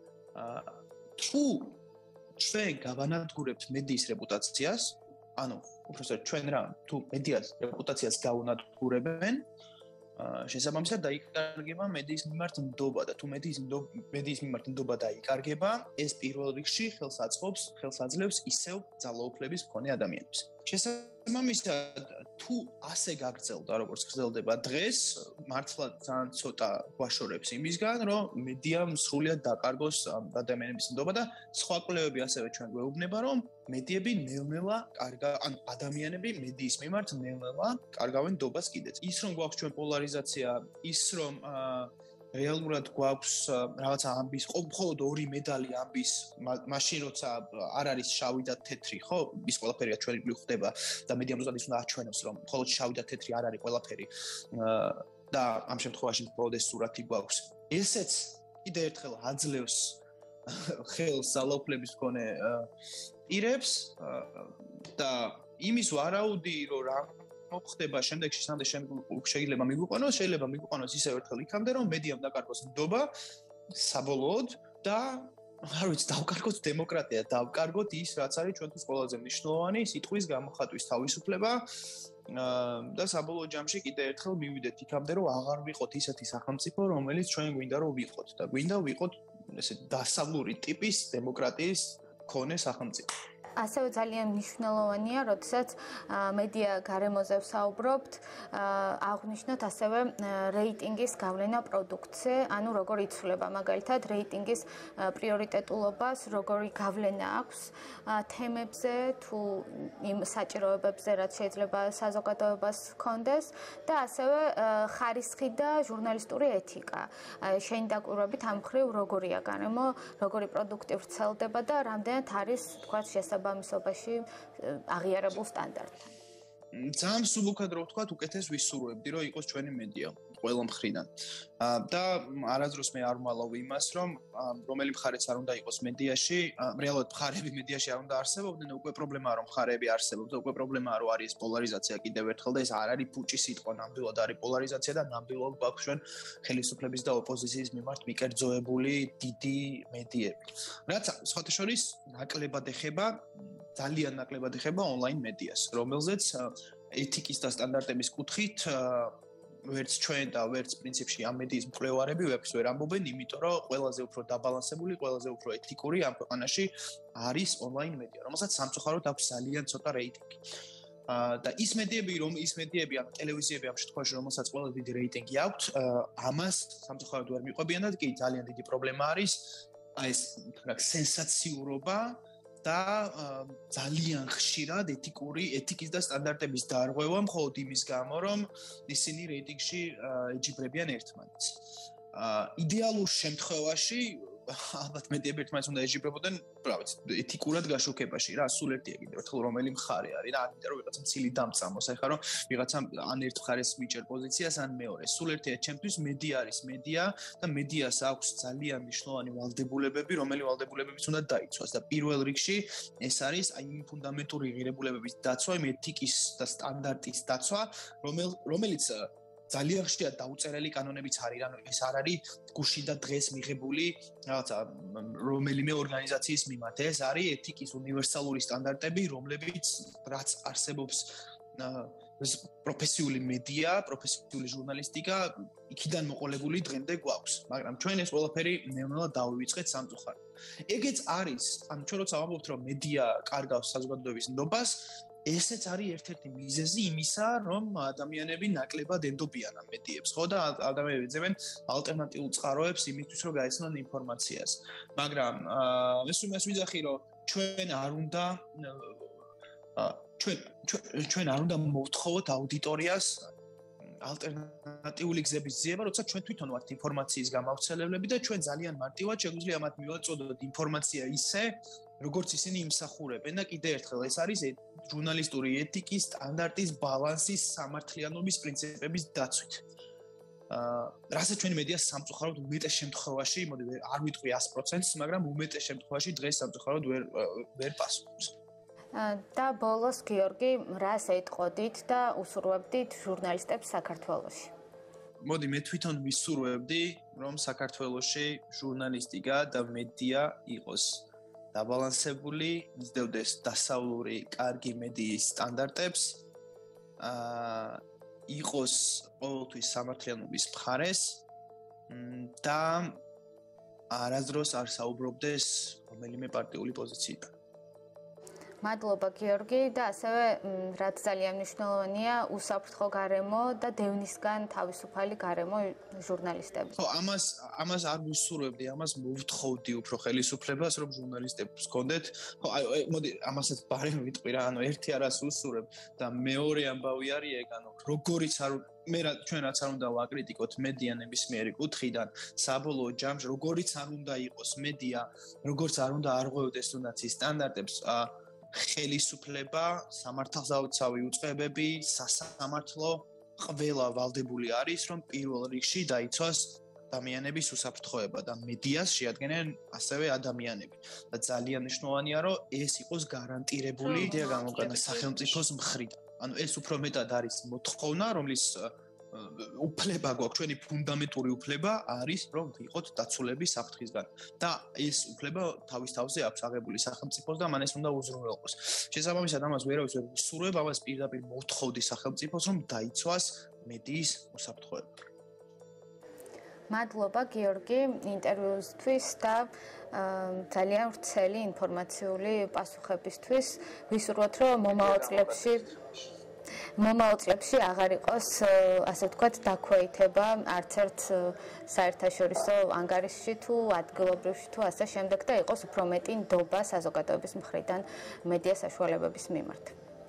თუ ჩვენ გავანადგურებთ მედიის რეპუტაციას, ანუ უბრალოდ ჩვენ რა, თუ მედიას რეპუტაციას გავანადგურებენ, შესაბამისად დაიკარგება მედიის მიმართ ნდობა და თუ მედიის მედიის მიმართ ნდობა დაიკარგება, ეს პირველ რიგში ხელს აწყობს, ხელს აძლევს ისევ ძალაუფლების მქონე ადამიანებს. შესაბამისად, თუ ასე გაგრძელდა, როგორც გრძელდება დღეს, მართლა ძალიან ცოტა გვაშორებს იმისგან, რომ მედიამ სრულად დაკარგოს ადამიანების ნდობა და სხვა კვლევები ასევე ჩვენ გვეუბნება, რომ მედიები ნელ-ნელა კარგა, ან ადამიანები მედიის მიმართ ნელ-ნელა კარგავენ ნდობას კიდეც. ის რომ გვაქვს ჩვენ პოლარიზაცია, ის რომ რეალურად გვაქვს რაღაცა ამბის, მხოლოდ ორი медали ამბის, მაშინ როცა არ არის შავი და თეთრი, ხო? ის ყველაფერია ჩვენი გვი ხდება და მედიამ ზუსტად ის უნდა აჩვენოს, რომ მხოლოდ შავი და თეთრი არ არის ყველაფერი. და ამ შემთხვევაში მხოლოდ ეს სურათი გვაქვს. ესეც კიდე ერთხელ აძლევს ხელს ძალაუფლების მქონე პირებს და იმის ვარაუდი, რომ რა მოხდება შემდეგში, სამდე შეიძლება მიგვიყვანოს, შეიძლება მიგვიყვანოს ისევ ერთხელ იქამდე, რომ მედიამ დაკარგოს ნდობა საბოლოოდ და არ ვიცი, დავკარგოთ დემოკრატია, დავკარგოთ ის, რაც არის ჩვენთვის ყველაზე მნიშვნელოვანი, სიტყვის გამოხატვის თავისუფლება და საბოლოო ჯამში კიდე ერთხელ მივიდეთ იქამდე, რომ აღარ ვიყოთ ისეთი სახელმწიფო, რომელიც ჩვენ გვინდა რომ ვიყოთ და გვინდა ვიყოთ ესე დასავლური ტიპის დემოკრატიის მქონე სახელმწიფო. ასევე ძალიან მნიშვნელოვანია, როდესაც მედია გარემოზე ვსაუბრობთ, აღვნიშნოთ ასევე რეიტინგის გავლენა პროდუქტზე, ანუ როგორ იცვლება მაგალითად რეიტინგის პრიორიტეტულობას, როგორი გავლენა აქვს თემებზე თუ იმ საჭიროებებზე, რაც შეიძლება საზოგადოებას ჰქონდეს და ასევე ხარისხი და ჟურნალისტური ეთიკა. შენი დაკვირვებით ამ მხრივ როგორია გარემო, როგორი პროდუქტი ვრცელდება და რამდენად არის თქვა შესაბამისობაში აღიარებულ სტანდარტთან. ძალიან სუბუქად რო ვთქვა, უკეთეს ვისურვებდი, რომ იყოს ჩვენი მედია ყველა მხრიდან. და არასდროს მე არ ვალავ იმას, რომ რომელი მხარეც არ უნდა იყოს მედიაში, რეალურად მხარეები მედიაში არ უნდა არსებობდნენ, უკვე პრობლემაა რომ მხარეები არსებობს და უკვე პრობლემაა რომ არის პოლარიზაცია კიდევ ერთხელ და ეს არ არის ფუჭი სიტყვა, ნამდვილად არის პოლარიზაცია და ნამდვილად გვაქვს ჩვენ ხელისუფლების და ოპოზიციის მიმართ მიკერძოებული დიდი მედიები. რაც სხვათა შორის ნაკლებად ეხება ძალიან ნაკლებად ეხება ონლაინ მედიას, რომელზეც ეთიკის და სტანდარტების კუთხით ვერც ჩვენ და ვერც პრინციპში ამ მედიის მკვლევარები ვერც ვერ ამბობენ, იმიტომ რომ ყველაზე უფრო დაბალანსებული, ყველაზე უფრო ეთიკური ამ ქვეყანაში არის ონლაინ მედია, რომელსაც სამწუხაროდ აქვს ძალიან ცოტა რეიტინგი. და ის მედიები, რომ ის მედიები ამ ტელევიზიები ამ შემთხვევაში, რომელსაც ყველა დიდი რეიტინგი აქვს, ამას სამწუხაროდ ვერ მიყვებიან და კი ძალიან დიდი პრობლემა არის აი ეს სენსაციურობა და ძალიან ხშირად ეთიკური ეთიკის და სტანდარტების დარღვევა მხოლოდ იმის გამო, რომ ისინი რეიტინგში ეჯიბრებიან ერთმანეთს. იდეალურ შემთხვევაში ალბათ მედიები ერთმანეთს უნდა ეჯიბრებოდნენ, რა ვიცი, ეთიკურად გაშუქებაში რა, სულ ერთია კიდევ ერთხელ რომელი მხარე არის რა, ამიტომ რომ ვიღაცა მცილი დამწამოს, ეხლა რომ ვიღაცა ან ერთ მხარეს მიჭერ პოზიციას, ან მეორე. სულ ერთია ჩემთვის მედია არის მედია და მედიას აქვს ძალიან მნიშვნელოვანი ვალდებულებები, რომელი ვალდებულებებიც უნდა დაიცვას და პირველ რიგში ეს არის აი იმ ფუნდამენტური ღირებულებების დაცვა, იმ ეთიკის და სტანდარტის დაცვა, რომელიც ძალიან ხშირად დაუწერელი კანონებიც არის, ანუ ეს არ არის გუშინ და დღეს მიღებული რაღაცა რომელიმე ორგანიზაციის მიმართ, ეს არის ეთიკის უნივერსალური სტანდარტები, რომლებიც რაც არსებობს პროფესიული მედია, პროფესიული ჟურნალისტიკა იქიდან მოყოლებული დღემდე გვაქვს, მაგრამ ჩვენ ეს ყველაფერი ნელ-ნელა დავივიწყეთ სამწუხაროდ. ეგეც არის, ანუ ჩვენ როცა ვამბობთ, რომ მედია კარგავს საზოგადოების ნდობას, ესეც არის ერთ-ერთი მიზეზი იმისა, რომ ადამიანები ნაკლებად ენდობიან ამ მედიებს, ხო და ადამიანები ძებენ ალტერნატიულ წყაროებს იმისთვის, რომ გაეცნონ ინფორმაციას. მაგრამ ეს იმას ვიძახი, რომ ჩვენ არ უნდა ჩვენ ჩვენ არ უნდა მოვთხოვოთ აუდიტორიას ალტერნატიული გზების ძიება, როცა ჩვენ თვითონ ვართ ინფორმაციის გამავრცელებლები და ჩვენ ძალიან მარტივად შეგვიძლია მათ მივაწოდოთ ინფორმაცია ისე, როგორც ისინი იმსახურებენ და კიდევ ერთხელ ეს არის ჟურნალისტური ეთიკის, სტანდარტის, ბალანსის, სამართლიანობის პრინციპების დაცვით. აა, რასაც ჩვენ მედიას სამწუხაროდ უმეტეს შემთხვევაში, მოდი არ ვიტყვი ას პროცენტს, მაგრამ უმეტეს შემთხვევაში დღეს სამწუხაროდ ვერ ვერ პასუხობს. და ბოლოს გიორგი, რას ეტყოდით და უსურვებდით ჟურნალისტებს საქართველოში? მოდი მე თვითონ ვისურვებდი, რომ საქართველოში ჟურნალისტიკა და მედია იყოს დაბალანსებული, მისდევდეს დასავლური კარგი მედიის სტანდარტებს, აა იყოს ყოველთვის სამართლიანობის მხარეს და არასდროს არ საუბრობდეს რომელიმე პარტიული პოზიციიდან. მადლობა გიორგი და ასევე რაც ძალიან მნიშვნელოვანია უსაფრთხო გარემო და დევნისგან თავისუფალი გარემო ჟურნალისტების. ხო, ამას ამას არ ვისურვებდი, ამას მოვთხოვდი უფრო ხელისუფლებას, რომ ჟურნალისტებს გქონდეთ. ხო, აი მოდი ამასაც ბარემ ვიტყვი რა, ანუ ერთი არას ვისურვებ და მეორე ამბავი არის ეგ, ანუ როგორიც არ მე რა ჩვენ რაც არ უნდა ვაკრიტიკოთ მედია ნებისმიერი კუთხიდან, საბოლოო ჯამში როგორიც არ უნდა იყოს მედია, როგორც არ უნდა არღვევდეს თუნდაც ის სტანდარტებს, ხელისუფლება, სამართალდამცავი უწყებები, სასამართლო ყველა ვალდებული არის, რომ პირველ რიგში დაიცვას ადამიანების უსაფრთხოება და მედიას შეადგენენ ასევე ადამიანები. და ძალიან მნიშვნელოვანია, რომ ეს იყოს გარანტირებული იდეა გამოყენა სახელმწიფოს მხრიდან. ანუ ეს უფრო მეტად არის მოთხოვნა, რომლის უფლება გვაქვს, ჩვენი ფუნდამენტური უფლება არის, რომ ვიყოთ დაცულები საფრთხისგან. და ეს უფლება თავის თავზე აქვს აღებული სახელმწიფოს და მან ეს უნდა უზრუნველყოს. შესაბამისად, ამას ვერავის ვერ ვისურვებ, ამას პირდაპირ მოვთხოვდი სახელმწიფოს, რომ დაიცვას მედიის უსაფრთხოება. მადლობა გიორგი ინტერვიუსთვის და ძალიან ვრცელი ინფორმაციული პასუხებისთვის. ვისურვოთ, რომ მომავალ წლებში მომავალ წლებში აღარ იყოს ასე ვთქვათ დაქვეითება არც ერთ საერთაშორისო ანგარიშში თუ ადგილობრივში თუ ასე შემდეგ და იყოს უფრო მეტი ნდობა საზოგადოების მხრიდან მედია საშუალებების მიმართ.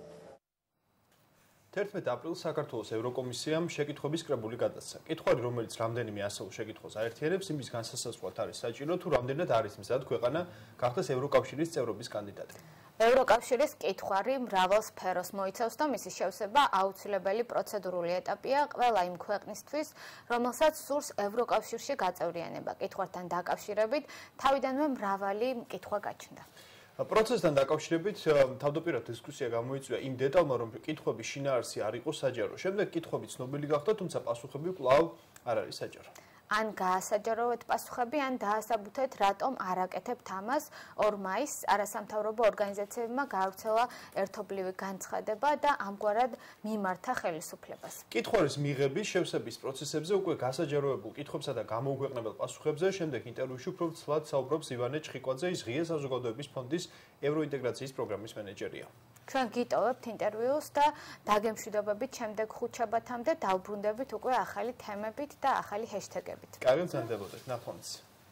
თერთმეტ აპრილს საქართველოს ევროკომისიამ შეკითხვების კრებული გადასცა. კითხვარი, რომელიც რამდენიმე ასეულ შეკითხვას აერთიანებს, იმის განსასაზღვრად არის საჭირო, თუ რამდენად არის მზად ქვეყანა გახდეს ევროკავშირის წევრობის კანდიდატი. ევროკავშირის კითხვარი მრავალ სფეროს მოიცავს და მისი შევსება აუცილებელი პროცედურული ეტაპია ყველა იმ ქვეყნისთვის, რომელსაც სურს ევროკავშირში გაწევრიანება. კითხვართან დაკავშირებით თავიდანვე მრავალი კითხვა გაჩნდა. პროცესთან დაკავშირებით თავდაპირველად დისკუსია გამოიწვია იმ დეტალმა, რომ კითხვების შინაარსი არ იყო საჯარო. შემდეგ კითხვები ცნობილი გახდა, თუმცა პასუხები კვლავ არ არის საჯარო. ან გაასაჯაროვეთ პასუხები, ან დაასაბუთეთ, რატომ არ აკეთებთ ამას. ორ მაისს არასამთავრობო ორგანიზაციებმა გაავრცელა ერთობლივი განცხადება და ამგვარად მიმართა ხელისუფლებას. კითხვარის მიღების, შევსების პროცესებზე უკვე გასაჯაროებულ კითხვებსა და გამოუქვეყნებელ პასუხებზე შემდეგ ინტერვიუში უფრო ცვლად საუბრობს ივანე ჩხიკვაძე, ის ღია საზოგადოების ფონდის ევროინტეგრაციის პროგრამის მენეჯერია. ჩვენ გიტოვებთ ინტერვიუს და დაგემშვიდობებით შემდეგ ხუთშაბათამდე დავბრუნდებით უკვე ახალი თემებით და ახალი ჰეშტეგებით. კარგად გრძელდებოდეთ, ნახვამდის.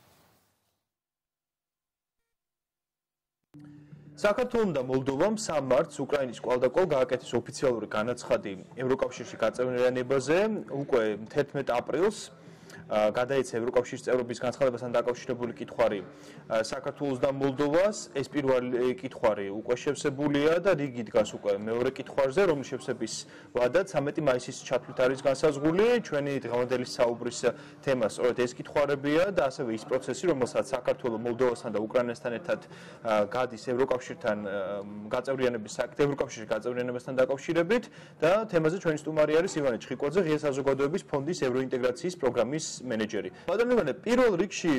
საქართველოს და მოლდოვამ სამ მარტს უკრაინის კვალდაკვალ გააკეთეს ოფიციალური განაცხადი ევროკავშირში გაწევრიანებაზე. უკვე თერთმეტ აპრილს გადაეცა ევროკავშირის წევრობის განცხადებასთან დაკავშირებული კითხვარი საქართველოს და მოლდოვას. ეს პირველი კითხვარი უკვე შევსებულია და რიგი დგას უკვე მეორე კითხვარზე, რომლის შევსების ვადა ცამეტი მაისის ჩათვლით არის განსაზღვრული. ჩვენი დღევანდელი საუბრის თემა სწორედ ეს კითხვარებია და ასევე ის პროცესი, რომელსაც საქართველოს, მოლდოვასთან და უკრაინასთან ერთად გადის ევროკავშირთან გაწევრიანების საკითხი, ევროკავშირის გაწევრიანებასთან დაკავშირებით და თემაზე ჩვენი სტუმარი არის ივანე ჩხიკვაძე, ღია საზოგადოების ფონდის ევროინტეგრაციის პროგრამის მენეჯერი. ბატონო ივანე, პირველ რიგში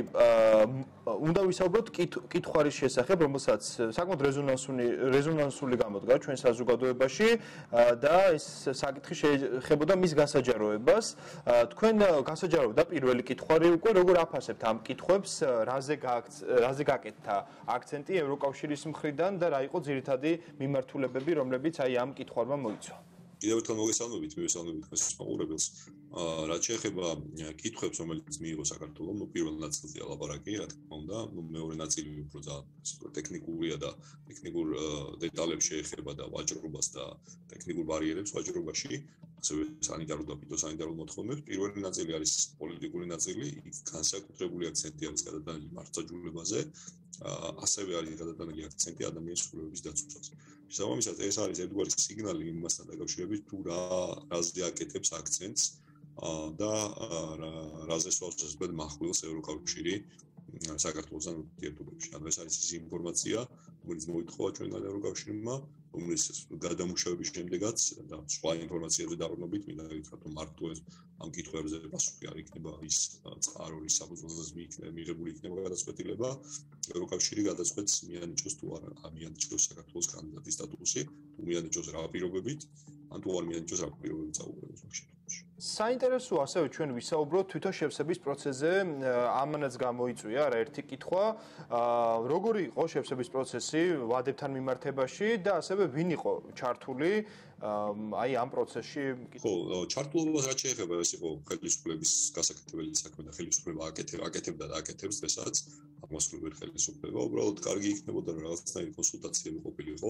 უნდა ვისაუბროთ კითხვარის შესახებ, რომელსაც საკმაოდ რეზონანსული რეზონანსული გამოდგა ჩვენ საზოგადოებაში და ეს საკითხი შეეხებოდა მის გასაჯაროებას. თქვენ გასაჯაროვდა პირველი კითხვარი უკვე, როგორ აფასებთ ამ კითხვებს, რაზე რაზე გაკეთდა აქცენტი ევროკავშირის მხრიდან და რა იყო ძირითადი მიმართულებები, რომლებიც აი ამ კითხვარმა მოიცვა? კიდევ ერთხელ მოგესალმებით, მივესალმებით თქვენს მაყურებელს. რაც შეეხება კითხვებს, რომელიც მიიღო საქართველოს, ნუ პირველ ნაწილზეა ლაპარაკი, რა თქმა უნდა, ნუ მეორე ნაწილი უფრო ძალიან ტექნიკურია და ტექნიკურ დეტალებს შეეხება და ვაჭრობას და ტექნიკურ ბარიერებს ვაჭრობაში, ასევე სანიტარულ და ფიტოსანიტარულ მოთხოვნებს. პირველი ნაწილი არის პოლიტიკური ნაწილი, იქ განსაკუთრებული აქცენტი არის გადატანილი მართლმსაჯულებაზე, ასევე არის გადატანილი აქცენტი ადამიანის სურვილების დაცვაზე. შესაბამისად, ეს არის ერთგვარი სიგნალი იმასთან დაკავშირებით, თუ რა რაზე აკეთებს აქცენტს და რაზე სვავს ზედ מחვილს ევროკავშირი საქართველოსთან ურთიერთობებში. ანუ ეს არის ის ინფორმაცია, რომელიც მოითხოვა ჩვენგან ევროკავშირმა, რომლის გადამუშავების შემდეგაც და სხვა ინფორმაციებზე დაყრდნობით, მინდა გითხრათ, რომ მარტო ამ კითხვებზე პასუხი არ იქნება ის წყაროლის საფუძველზე მიღებული იქნება გადაწყვეტილება. ევროკავშირი გადაწყვეტს მიანიჭოს თუ არა მიანიჭოს საქართველოს კანდიდატის სტატუსი, თუ მიანიჭოს რა პირობებით, ან თუ არ მიანიჭოს რა პირობებით საუბრობს ამ შემთხვევაში. საინტერესოა ასევე ჩვენ ვისაუბროთ თვითონ შევსების პროცესზე, ამანაც გამოიწვია არაერთი კითხვა, როგორი იყო შევსების პროცესი ვადებთან მიმართებაში და ასევე ვინ იყო ჩართული აი ამ პროცესში? ხო, ჩართულობას რაც შეეხება, ეს იყო ხელისუფლების გასაკეთებელი საქმე და ხელისუფლება აკეთებდა, აკეთებდა და აკეთებს დღესაც. აღმასრულებელი ხელისუფლება უბრალოდ კარგი იქნებოდა რომ რაღაცნაირი კონსულტაციები ყოფილიყო.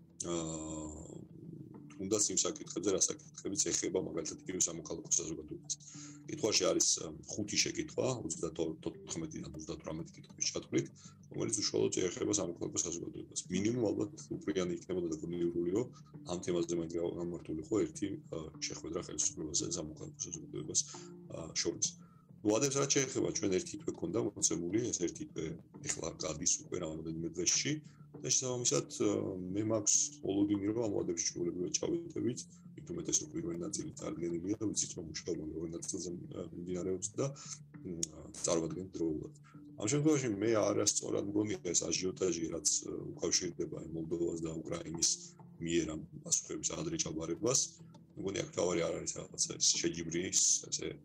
აა თუნდაც იმ საკითხებზე, რა საკითხებიც ეხება მაგალითად იგივე სამოქალაქო საზოგადოებას. კითხვაში არის ხუთი შეკითხვა, ოცდათოთხმეტიდან ოცდათვრამეტი კითხვის ჩათვლით, რომელიც უშუალოდ ეხება სამოქალაქო საზოგადოებას. მინიმუმ ალბათ უპრიანი იქნებოდა და გონიურიო ამ თემაზე მაინც გამართულიყო ერთი შეხვედრა ხელისუფლებასა და სამოქალაქო საზოგადოებას შორის. ვადებს რაც შეეხება ჩვენ ერთი თვე ქონდა მოცემული, ეს ერთი თვე ეხლა გადის უკვე რამოდენიმე დღეში. და შესაბამისად მე მაქვს ოლოდინი რომ ამ ვადებში ჩვეულებრივად ჩავედებით, მით უმეტეს რომ პირველი ნაწილი წარდგენილია, ვიცით რომ მუშაობა მეორე ნაწილზე მიმდინარეობს და წარმოადგენთ დროულად. ამ შემთხვევაში მე არასწორად მგონია ეს აჟიოტაჟი, რაც უკავშირდება მოლდოვას და უკრაინის მიერ ამ პასუხების ადრე ჩაბარებას. მგონია თავარი არ არის რაღაცა შეჯიბრის, ასე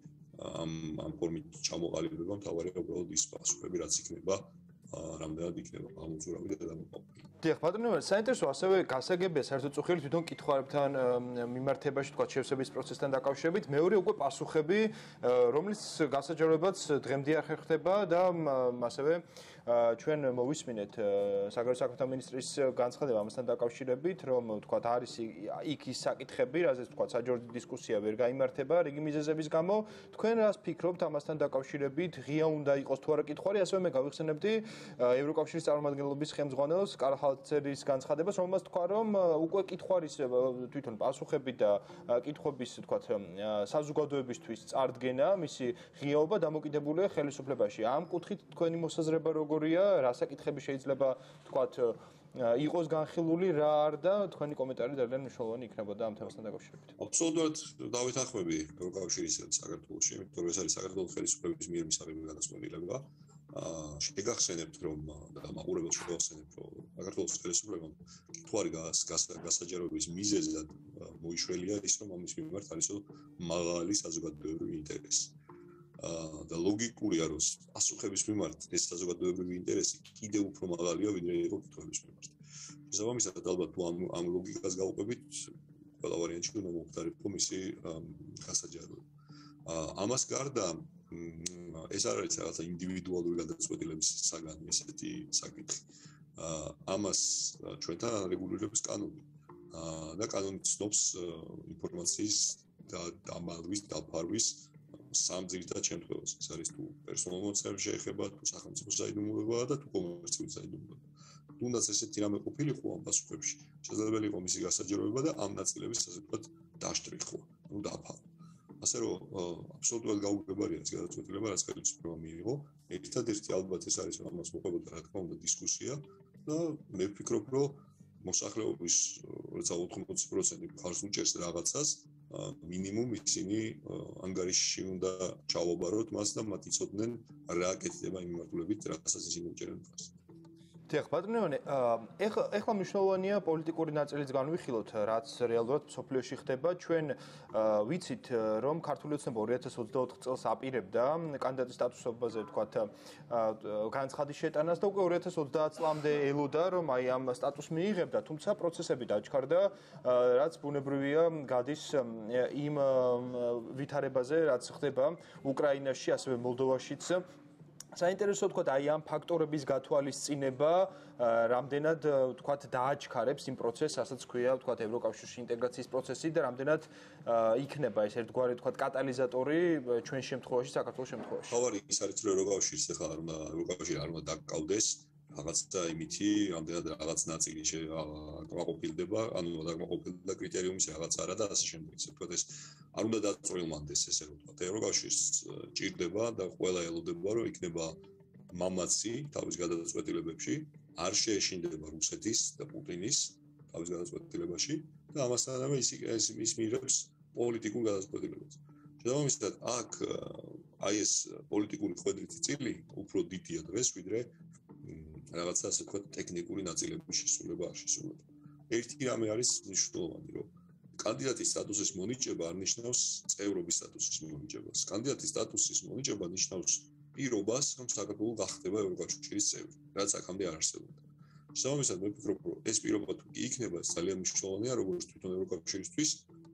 ამ ამ ფორმით ჩამოყალიბება მთავარია უბრალოდ ის პასუხები, რაც იქნება რამდენად იქნება ამოწურავი და დამოუკიდებელი. დიახ, ბატონო, საინტერესო ასევე გასაგებია საერთოდ წუხილი თვითონ კითხვარებთან მიმართებაში, თქვა შევსების პროცესთან დაკავშირებით, მეორე უკვე პასუხები, რომლის გასაჯაროებაც დღემდე არ ხერხდება და ასევე ჩვენ მოვისმინეთ საგარეო საქმეთა მინისტრის განცხადება ამასთან დაკავშირებით, რომ თქვა არის იქ ის საკითხები, რაზეც თქვა საჯარო დისკუსია ვერ გაიმართება რიგი მიზეზების გამო. თქვენ რას ფიქრობთ ამასთან დაკავშირებით? ღია უნდა იყოს თუ არა კითხვარი, ასევე მე გავიხსენებდი ევროკავშირის წარმომადგენლობის ხელმძღვანელს კარლ ჰალცერის განცხადებას, რომელმაც თქვა, რომ უკვე კითხვარის თვითონ პასუხები და კითხვების, თქვათ, საზოგადოებისთვის წარდგენა, მისი ღიაობა დამოკიდებულია ხელისუფლებაში. ამ კუთხით თქვენი მოსაზრება როგორია? რა საკითხები შეიძლება, თქვათ, იყოს განხილული, რა არ და თქვენი კომენტარი ძალიან მნიშვნელოვანი იქნებოდა ამ თემასთან დაკავშირებით. აბსოლუტურად დავითანხმები ევროკავშირის საქართველოში, იმიტომ რომ ეს არის საქართველოს ხელისუფლების მიერ მისაღები გადაწყვეტილება. შეგახსენებთ რომ და მაყურებელს შეგახსენებთ რომ საქართველოს ხელისუფლებამ კითხვარი გასაჯაროების მიზეზად მოიშველია ის რომ ამის მიმართ არის მაღალი საზოგადოებრივი ინტერესი. და ლოგიკურია რომ პასუხების მიმართ ეს საზოგადოებრივი ინტერესი კიდევ უფრო მაღალია ვიდრე იყო კითხვების მიმართ. შესაბამისად ალბათ თუ ამ ამ ლოგიკას გავუყვებით ყველა ვარიანტში უნდა მოხდარიყო მისი გასაჯაროება. ამას გარდა ეს არ არის რაღაცა ინდივიდუალური გადაწყვეტილების საგანი ესეთი საკითხი. ამას ჩვენთან რეგულირებს კანონი. და კანონი ცნობს ინფორმაციის და დამალვის, დაფარვის სამ ძირითად შემთხვევას. ეს არის თუ პერსონალურ მოცემებს შეეხება, თუ სახელმწიფო საიდუმლოებაა და თუ კომერციული საიდუმლოება. თუნდაც ესეთი რამე ყოფილიყო ამ პასუხებში, შესაძლებელი იყო მისი გასაჯაროება და ამ ნაწილების ასე ვთქვათ დაშტრიხვა, ნუ დაფარვა. ასე რომ აბსოლუტურად გაუგებარია ეს გადაწყვეტილება, რაც ხელისუფლებამ მიიღო. ერთადერთი ალბათ ეს არის რომ ამას მოყვებოდა რა თქმა უნდა დისკუსია და მე ვფიქრობ რომ მოსახლეობის როცა ოთხმოცი პროცენტი ხარს უჭერს რაღაცას, მინიმუმ ისინი ანგარიშში უნდა ჩაუაბაროთ მას და მათ იცოდნენ რა აკეთდება იმ მიმართულებით, რასაც ისინი უჭერენ ხარს. დიახ, ბატონო, ეხლა ეხლა მნიშვნელოვანია პოლიტიკური ნაწილიც განვიხილოთ, რაც რეალურად სოფლიოში ხდება. ჩვენ ვიცით, რომ ქართული ოცნება ორი ათას ოცდაოთხ წელს აპირებდა კანდიდატის სტატუსობაზე, ვთქვათ, განცხადის შეტანას და უკვე ორი ათას ოცდაათ წლამდე ელოდა, რომ აი ამ სტატუსს მიიღებდა, თუმცა პროცესები დაჩქარდა, რაც ბუნებრივია გადის იმ ვითარებაზე, რაც ხდება უკრაინაში, ასევე მოლდოვაშიც. საინტერესო თქვათ აი ამ ფაქტორების გათვალისწინება რამდენად თქვათ დააჩქარებს იმ პროცესს, რასაც ქვია თქვათ ევროკავშირში ინტეგრაციის პროცესი და რამდენად იქნება ეს ერთგვარი თქვათ კატალიზატორი ჩვენ შემთხვევაში, საქართველოს შემთხვევაში. თავარი ის არის რომ ევროკავშირს ახლა არ უნდა ევროკავშირი არ უნდა დაკავდეს რაღაცა იმითი, რამდენად რაღაც ნაწილი აკმაყოფილდება, ანუ დაკმაყოფილდება კრიტერიუმის რაღაც არა და ასე შემდეგ. ესე ვთქვათ ეს არ უნდა დაწვრილმანდეს ესე ვთქვათ. ევროკავშირს ჭირდება და ყველა ელოდება რომ იქნება მამაცი თავის გადაწყვეტილებებში, არ შეეშინდება რუსეთის და პუტინის თავის გადაწყვეტილებაში და ამასთანავე ის ის მიიღებს პოლიტიკურ გადაწყვეტილებებს. შესაბამისად, აქ აი ეს პოლიტიკური ხვედრითი წილი უფრო დიდია დღეს ვიდრე რაღაცა ასე ვთქვათ ტექნიკური ნაწილების შესრულება არ შესრულება. ერთი რამე არის მნიშვნელოვანი, რომ კანდიდატის სტატუსის მონიჭება არ ნიშნავს წევრობის სტატუსის მონიჭებას. კანდიდატის სტატუსის მონიჭება ნიშნავს პირობას, რომ საქართველო გახდება ევროკავშირის წევრი, რაც აქამდე არ არსებობდა. შესაბამისად, მე ვფიქრობ, რომ ეს პირობა თუ კი იქნება, ძალიან მნიშვნელოვანია როგორც თვითონ ევროკავშირისთვის,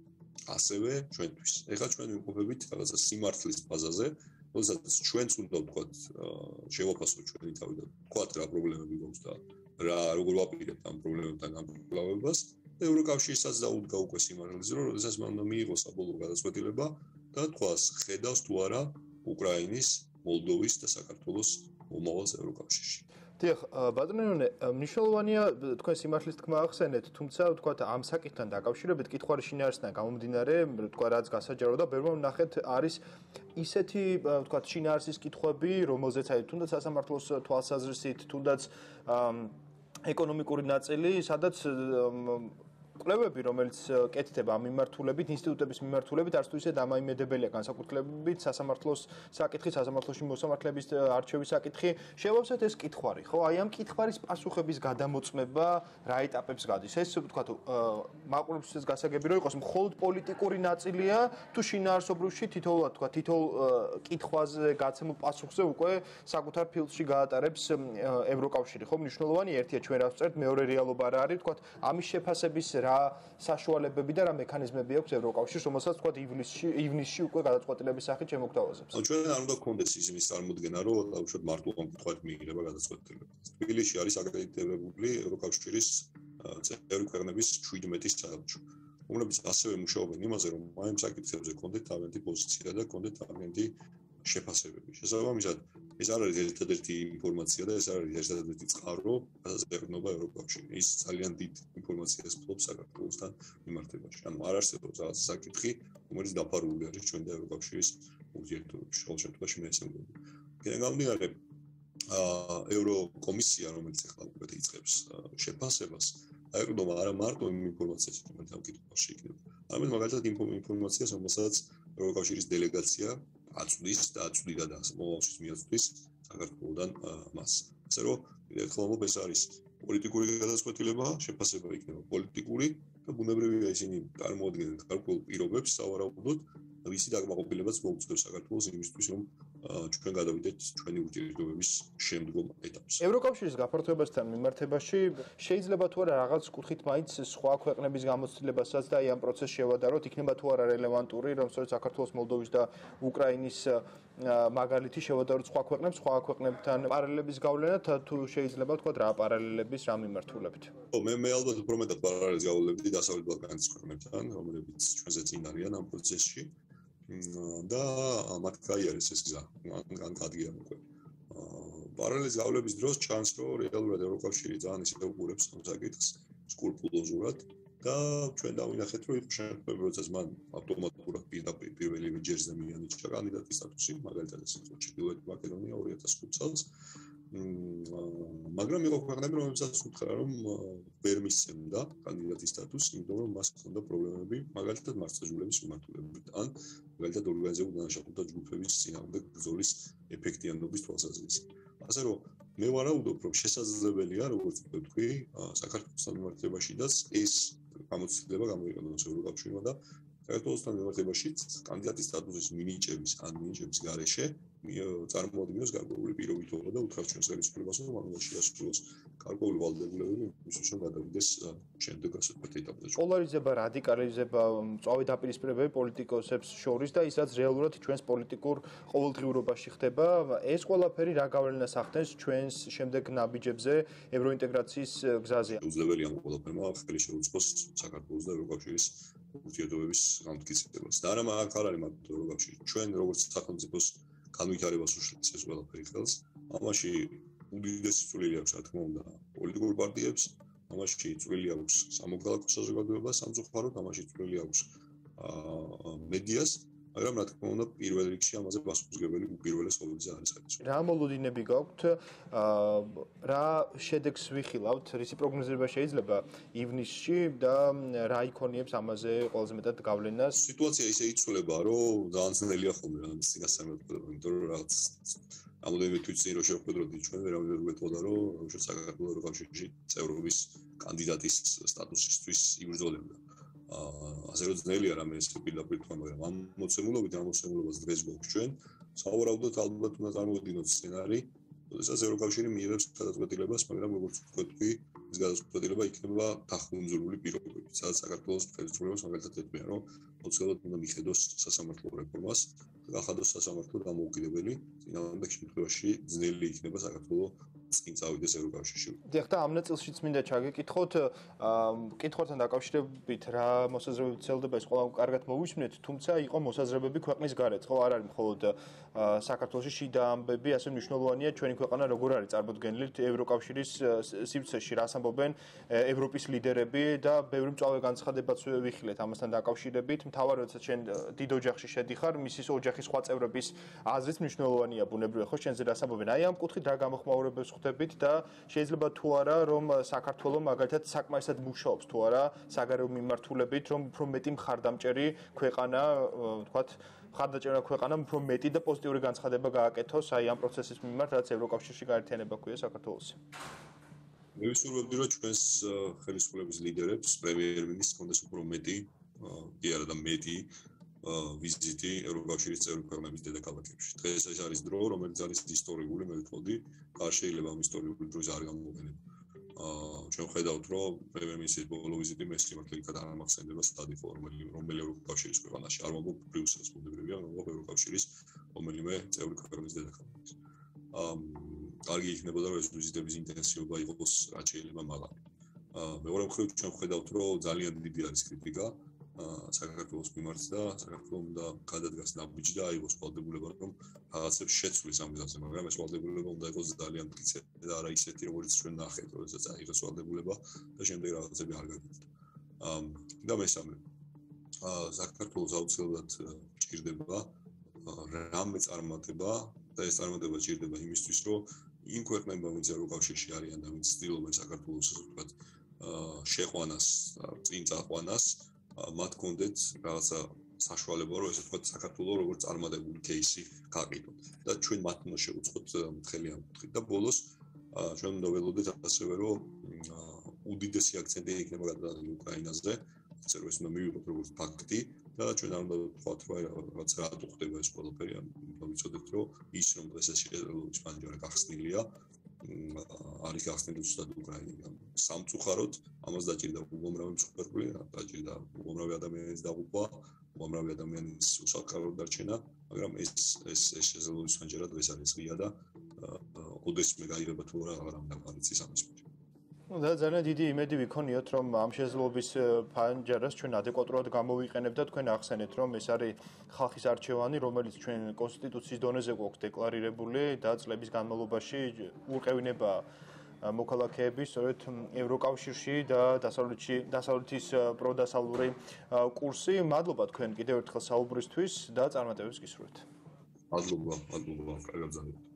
ასევე ჩვენთვის. ეხლა ჩვენ ვიმყოფებით რაღაცა სიმართლის ბაზაზე, როდესაც ჩვენც უნდა ვთქვათ, შევაფასოთ ჩვენი თავი და ვთქვათ რა პრობლემები გვაქვს და რა როგორ ვაპირებთ ამ პრობლემებთან გამკლავებას. ევროკავშირსაც დაუდგა უკვე სიმართლეზე, რომ როდესაც მან მიიღო საბოლოო გადაწყვეტილება და თქვას ხედავს თუ არა უკრაინის, მოლდოვის და საქართველოს მომავალს ევროკავშირში. დიახ, ბატონო, მნიშვნელოვანია თქვენ სიმართლის თქმა ახსენეთ, თუმცა ვთქვათ ამ საკითხთან დაკავშირებით კითხვარი შინაარსიდან გამომდინარე, თქვა რაც გასაჯაროდა, ბერმო ნახეთ არის ისეთი ვთქვათ შინაარსის კითხვები, რომელზეც აი თუნდაც სასამართლოს თვალსაზრისით, თუნდაც ეკონომიკური ნაწილი, სადაც კვლევები, რომელიც კეთდება ამ მიმართულებით, ინსტიტუტების მიმართულებით, არც თუ ისე დამაიმედებელია განსაკუთრებით სასამართლოს საკითხი, სასამართლოში მოსამართლეების არჩევის საკითხი. შევავსეთ ეს კითხვარი, ხო? აი ამ კითხვარის პასუხების გადამოწმება რა ეტაპებს გადის? ეს ვთქვათ, მაყურებელს გასაგები რომ იყოს მხოლოდ პოლიტიკური ნაწილია, თუ შინაარსობრივში თითოეულად ვთქვათ, თითოეულ კითხვაზე გაცემულ პასუხზე უკვე საკუთარ ფილტვში გაატარებს ევროკავშირი, ხო? მნიშვნელოვანი ერთია ჩვენ რაც ვწერთ, მეორე რეალობა რა არის, ვთქვათ, ამის შეფასების რა საშუალებები და რა მექანიზმები აქვს ევროკავშირს, რომელსაც ვთქვათ ივნისში ივნისში უკვე გადაწყვეტილების სახით შემოგთავაზებს. ჩვენ არ უნდა გქონდეს ისმის წარმოდგენა, რომ დაუშვათ მარტო კითხვით მიიღება გადაწყვეტილება. თბილისში არის აკრედიტებული ევროკავშირის წევრი ქვეყნების შვიდმეტი საელჩო, რომლებიც ასევე მუშაობენ იმაზე, რომ ამ საკითხებზე გქონდეთ თავიანთი პოზიცია და გქონდეთ თავიანთი შეფასებები. შესაბამისად, ეს არ არის ერთადერთი ინფორმაცია და ეს არ არის ერთადერთი წყარო, რასაც ეყრდნობა ევროკავშირი. ის ძალიან დიდ ინფორმაციას ფლობს საქართველოსთან მიმართებაში. ანუ არ არსებობს რაღაც საკითხი, რომელიც დაფარული არის ჩვენ და ევროკავშირის ურთიერთობებში. ყოველ შემთხვევაში მე ესე ვგონი. იქიდან გამომდინარე, ევროკომისია, რომელიც ახლა უკვე იწყებს შეფასებას, აეყრდნობა არა მარტო იმ ინფორმაციას, რომელიც ამ კითხვაში იქნება, არამედ მაგალითად ინფორმაციას, რომელსაც ევროკავშირის დელეგაცია აწვდის და აწვდიდა და მომავალშიც მიაწვდის საქართველოსთან მას. ასე რომ ერთხელ მომობ ეს არის პოლიტიკური გადაწყვეტილება, შეფასება იქნება პოლიტიკური და ბუნებრივია ისინი წარმოადგენენ გარკვეულ პირობებს სავარაუდოდ, ვისი დაკმაყოფილებაც მოუწევს საქართველოს იმისთვის, რომ ჩვენ გადავიდეთ ჩვენი ურთიერთობების შემდგომ ეტაპს. ევროკავშირის გაფართოებასთან მიმართებაში შეიძლება თუ არა რაღაც კუთხით მაინც სხვა ქვეყნების გამოცდილებასაც და აი ამ პროცესს შევადაროთ, იქნება თუ არა რელევანტური, რომ სწორედ საქართველოს, მოლდოვის და უკრაინის მაგალითი შევადაროთ სხვა ქვეყნებს, სხვა ქვეყნებთან პარალელების გავლენა თუ შეიძლება თქვა რა პარალელების რა მიმართულებით. ო მე მე ალბათ უფრო მეტად პარალელს გავულებდი დასავლეთ ბალკანის ქვეყნებთან, რომლებიც ჩვენზე წინ არიან ამ პროცესში. და მათ გაიარეს ეს გზა, ან გადიან უკვე. პარალელის გავლების დროს ჩანს, რომ რეალურად ევროკავშირი ძალიან ისე უყურებს ამ საკითხს სკრუპულოზურად და ჩვენ დავინახეთ, რომ იყო შემთხვევები, როდესაც მან ავტომატურად პირდაპირ პირველივე ჯერზე მიანიჭა კანდიდატის სტატუსი, მაგალითად ეს იყო ჩრდილოეთ მაკედონია ორი ათას ხუთი წელს. მაგრამ იყო ქვეყნები, რომლებსაც უთხრა, რომ ვერ მისცემდა კანდიდატის სტატუსს, იმიტომ რომ მას ჰქონდა პრობლემები, მაგალითად მარცხაჯულების მიმართულებით, ან მაგალითად ორგანიზებულ დანაშაულთა ჯგუფების წინააღმდეგ ბრძოლის ეფექტიანობის თვალსაზრისით. ასე რომ მე ვარაუდობ, რომ შესაძლებელია, როგორც ვთქვი, საქართველოსთან მიმართებაშიც ეს გამოცდილება გამოიყენოს ევროკავშირმა და საქართველოსთან მიმართებაშიც კანდიდატის სტატუსის მინიჭების ან მინიჭების გარეშე წარმოადგენს გარკვეული პირობითობა და უთხრავს ჩვენს ხელისუფლებას, რომ ამას შეასრულოს გარკვეული ვალდებულებები, იმისთვის რომ გადავიდეს შემდეგ ასეთ ეტაპზე. პოლარიზება, რადიკალიზება, მწვავე დაპირისპირებები პოლიტიკოსებს შორის და ისაც რეალურად ჩვენს პოლიტიკურ ყოველდღიურობაში ხდება, ეს ყველაფერი რა გავლენას ახდენს ჩვენს შემდეგ ნაბიჯებზე ევროინტეგრაციის გზაზე. უძლებელია ამ ყველაფერმა ხელი შეუწყოს საქართველოს და ევროკავშირის ურთიერთობების გამტკიცებას. და არა მაგ არ არის მარტო ევროკავშირი. ჩვენ როგორც სახელმწიფოს განვითარებას უშლის ეს ყველაფერი ხელს. ამაში უდიდესი წვლილი აქვს, რა თქმა უნდა, პოლიტიკურ პარტიებს, ამაში წვლილი აქვს სამოქალაქო საზოგადოებას, სამწუხაროდ ამაში წვლილი აქვს მედიას, მაგრამ რა თქმა უნდა, პირველ რიგში ამაზე პასუხისმგებელი უპირველეს ყოვლისა არის საკითხი. რა მოლოდინები გაქვთ, რა შედეგს ვიხილავთ, რისი პროგნოზირება შეიძლება ივნისში და რა იქონიებს ამაზე ყველაზე მეტად გავლენას? სიტუაცია ისე იცვლება, რომ ძალიან ძნელია ხოლმე ამის გასამართლება, იმიტომ რომ რაღაც ამოდენმე თვითწინ რო შევხვედროდი ჩვენ ვერავინ ვერ გვეტყოდა, რომ უშუალოდ საქართველოს ევროკავშირში წევრობის კანდიდატის სტატუსისთვის იბრძოლებდა. ასე რომ ძნელია რამე ეს პირდაპირ თქვა, მაგრამ ამ მოცემულობით ამ მოცემულობას დღეს გვაქვს ჩვენ, სავარაუდოდ ალბათ უნდა წარმოვიდგინოთ სცენარი, როდესაც ევროკავშირი მიიღებს გადაწყვეტილებას, მაგრამ როგორც ვთქვი, ეს გადაწყვეტილება იქნება დახუნძურული პირობებით, სადაც საქართველოს ხელისუფლებას მაგალითად ეთმია, რომ აუცილებლად უნდა მიხედოს სასამართლო რეფორმას, გახადოს სასამართლო დამოუკიდებელი, წინააღმდეგ შემთხვევაში ძნელი იქნება საქართველოს წინ წავიდეს ევროკავშირში. დიახ, და ამ ნაწილშიც მინდა ჩაგეკითხოთ, კითხვასთან დაკავშირებით რა მოსაზრებები ვრცელდება, ეს ყველა კარგად მოვისმენთ, თუმცა იყო მოსაზრებები ქვეყნის გარეთ, ხო, არ არის მხოლოდ საქართველოში შიდა ამბები, ასე მნიშვნელოვანია ჩვენი ქვეყანა როგორ არის წარმოდგენილი ევროკავშირის სივრცეში, რას ამბობენ ევროპის ლიდერები და ბევრი მწვავე განცხადებაც ვიხილეთ ამასთან დაკავშირებით. მთავარი როდესაც შენ დიდ ოჯახში შედიხარ, მისის ოჯახის სხვა წევრების აზრიც მნიშვნელოვანია ბუნებრივია, ხო, შენზე რას ამბობენ? აი ამ კუთხით რა გამოხმაურებებს ხვდებით და შეიძლება თუ არა რომ საქართველოს მაგალითად საკმარისად მუშაობს თუ არა საგარეო მიმართულებით რომ უფრო მეტი მხარდამჭერი ქვეყანა ვთქვათ მხარდამჭერა ქვეყანა უფრო მეტი და პოზიტიური განცხადება გააკეთოს აი ამ პროცესის მიმართ რაც ევროკავშირში გაერთიანება ქვია საქართველოს. მე ვისურვებდი რომ ჩვენს ხელისუფლების ლიდერებს პრემიერ-მინისტრს კონდეს უფრო მეტი კი არა და მეტი ვიზიტი ევროკავშირის წევრი ქვეყნების დედაქალაქებში. დღეს ეს არის დრო, რომელიც არის ისტორიული, მე ვიტყოდი, არ შეიძლება ამ ისტორიული დროის არ გამოვიყენოთ. აა ჩვენ ხედავთ, რომ პრემიერ-მინისტრის ბოლო ვიზიტი მე სიმართლე იქად არ მახსენდება სტადიფო, რომელიც რომელი ევროკავშირის ქვეყანაში არ მომბობ ბრიუსელს მომდებია, მომბობ ევროკავშირის რომელიმე წევრი ქვეყნის დედაქალაქში. აა კარგი იქნებოდა რომ ეს ვიზიტების ინტენსივობა იყოს რაც შეიძლება მაღალი. აა მეორე მხრივ ჩვენ ხედავთ, რომ ძალიან დიდი არის კრიტიკა საქართველოს მიმართ და საქართველოს უნდა გადადგას ნაბიჯი და აიღოს ვალდებულება რომ რაღაცებს შეცვლის ამ გზაზე, მაგრამ ეს ვალდებულება უნდა იყოს ძალიან მტკიცე და არა ისეთი როგორც ჩვენ ნახეთ, როდესაც აიღოს ვალდებულება და შემდეგ რაღაცები არ გაკეთდა. აა და მესამე აა საქართველოს აუცილებლად ჭირდება რამე წარმატება და ეს წარმატება ჭირდება იმისთვის, რომ იმ ქვეყნებმა, ვინც ევროკავშირში არიან და ვინც ცდილობენ საქართველოს ვთქვათ შეყვანას, წინ წაყვანას მათ კონდეთ რაღაცა საშუალება რომ ესე ვთქვათ საქართველოს როგორც წარმატებული кейსი გააკეთოთ და ჩვენ მათ უნდა შევუწყოთ მთელი ამ კუთხით და ბოლოს ჩვენ უნდა ველოდეთ ასევე რომ უდიდესი აქცენტი იქნება გადადებული უკრაინაზე ასე რომ ეს უნდა მივიღოთ როგორც ფაქტი და ჩვენ არ უნდა ვთქვათ რომ რაღაც რა ხდება ეს ყველაფერი უნდა ვიცოდეთ რომ ის რომ ეს შეძლოს პანჯარა გახსნილია არის გახსნილი ზუსტად უკრაინიდან. სამწუხაროდ ამას დაჭირდა უამრავი მსხვერპლი, დაჭირდა უამრავი ადამიანის დაღუპვა, უამრავი ადამიანის უსახლკარო დარჩენა, მაგრამ ეს ეს ეს შეძლოს პანჯარა დღეს არის ღია და ოდესმე გაიღება თუ არა აღარ ამდა პარიცის ამის მიერ. და ძალიან დიდი იმედი ვიქონიოთ რომ ამ შეძლობის პანჯარას ჩვენ ადეკვატურად გამოვიყენებთ და თქვენ ახსენეთ რომ ეს არის ხალხის არჩევანი რომელიც ჩვენ კონსტიტუციის დონეზე გვაქვს დეკლარირებული და წლების განმავლობაში უყევინება მოქალაქეების სწორედ ევროკავშირში და დასავლეთში დასავლეთის პროდასავლური კურსი. მადლობა თქვენ კიდევ ერთხელ საუბრისთვის და წარმატებებს გისურვებთ. მადლობა, მადლობა, კარგად გზავნით.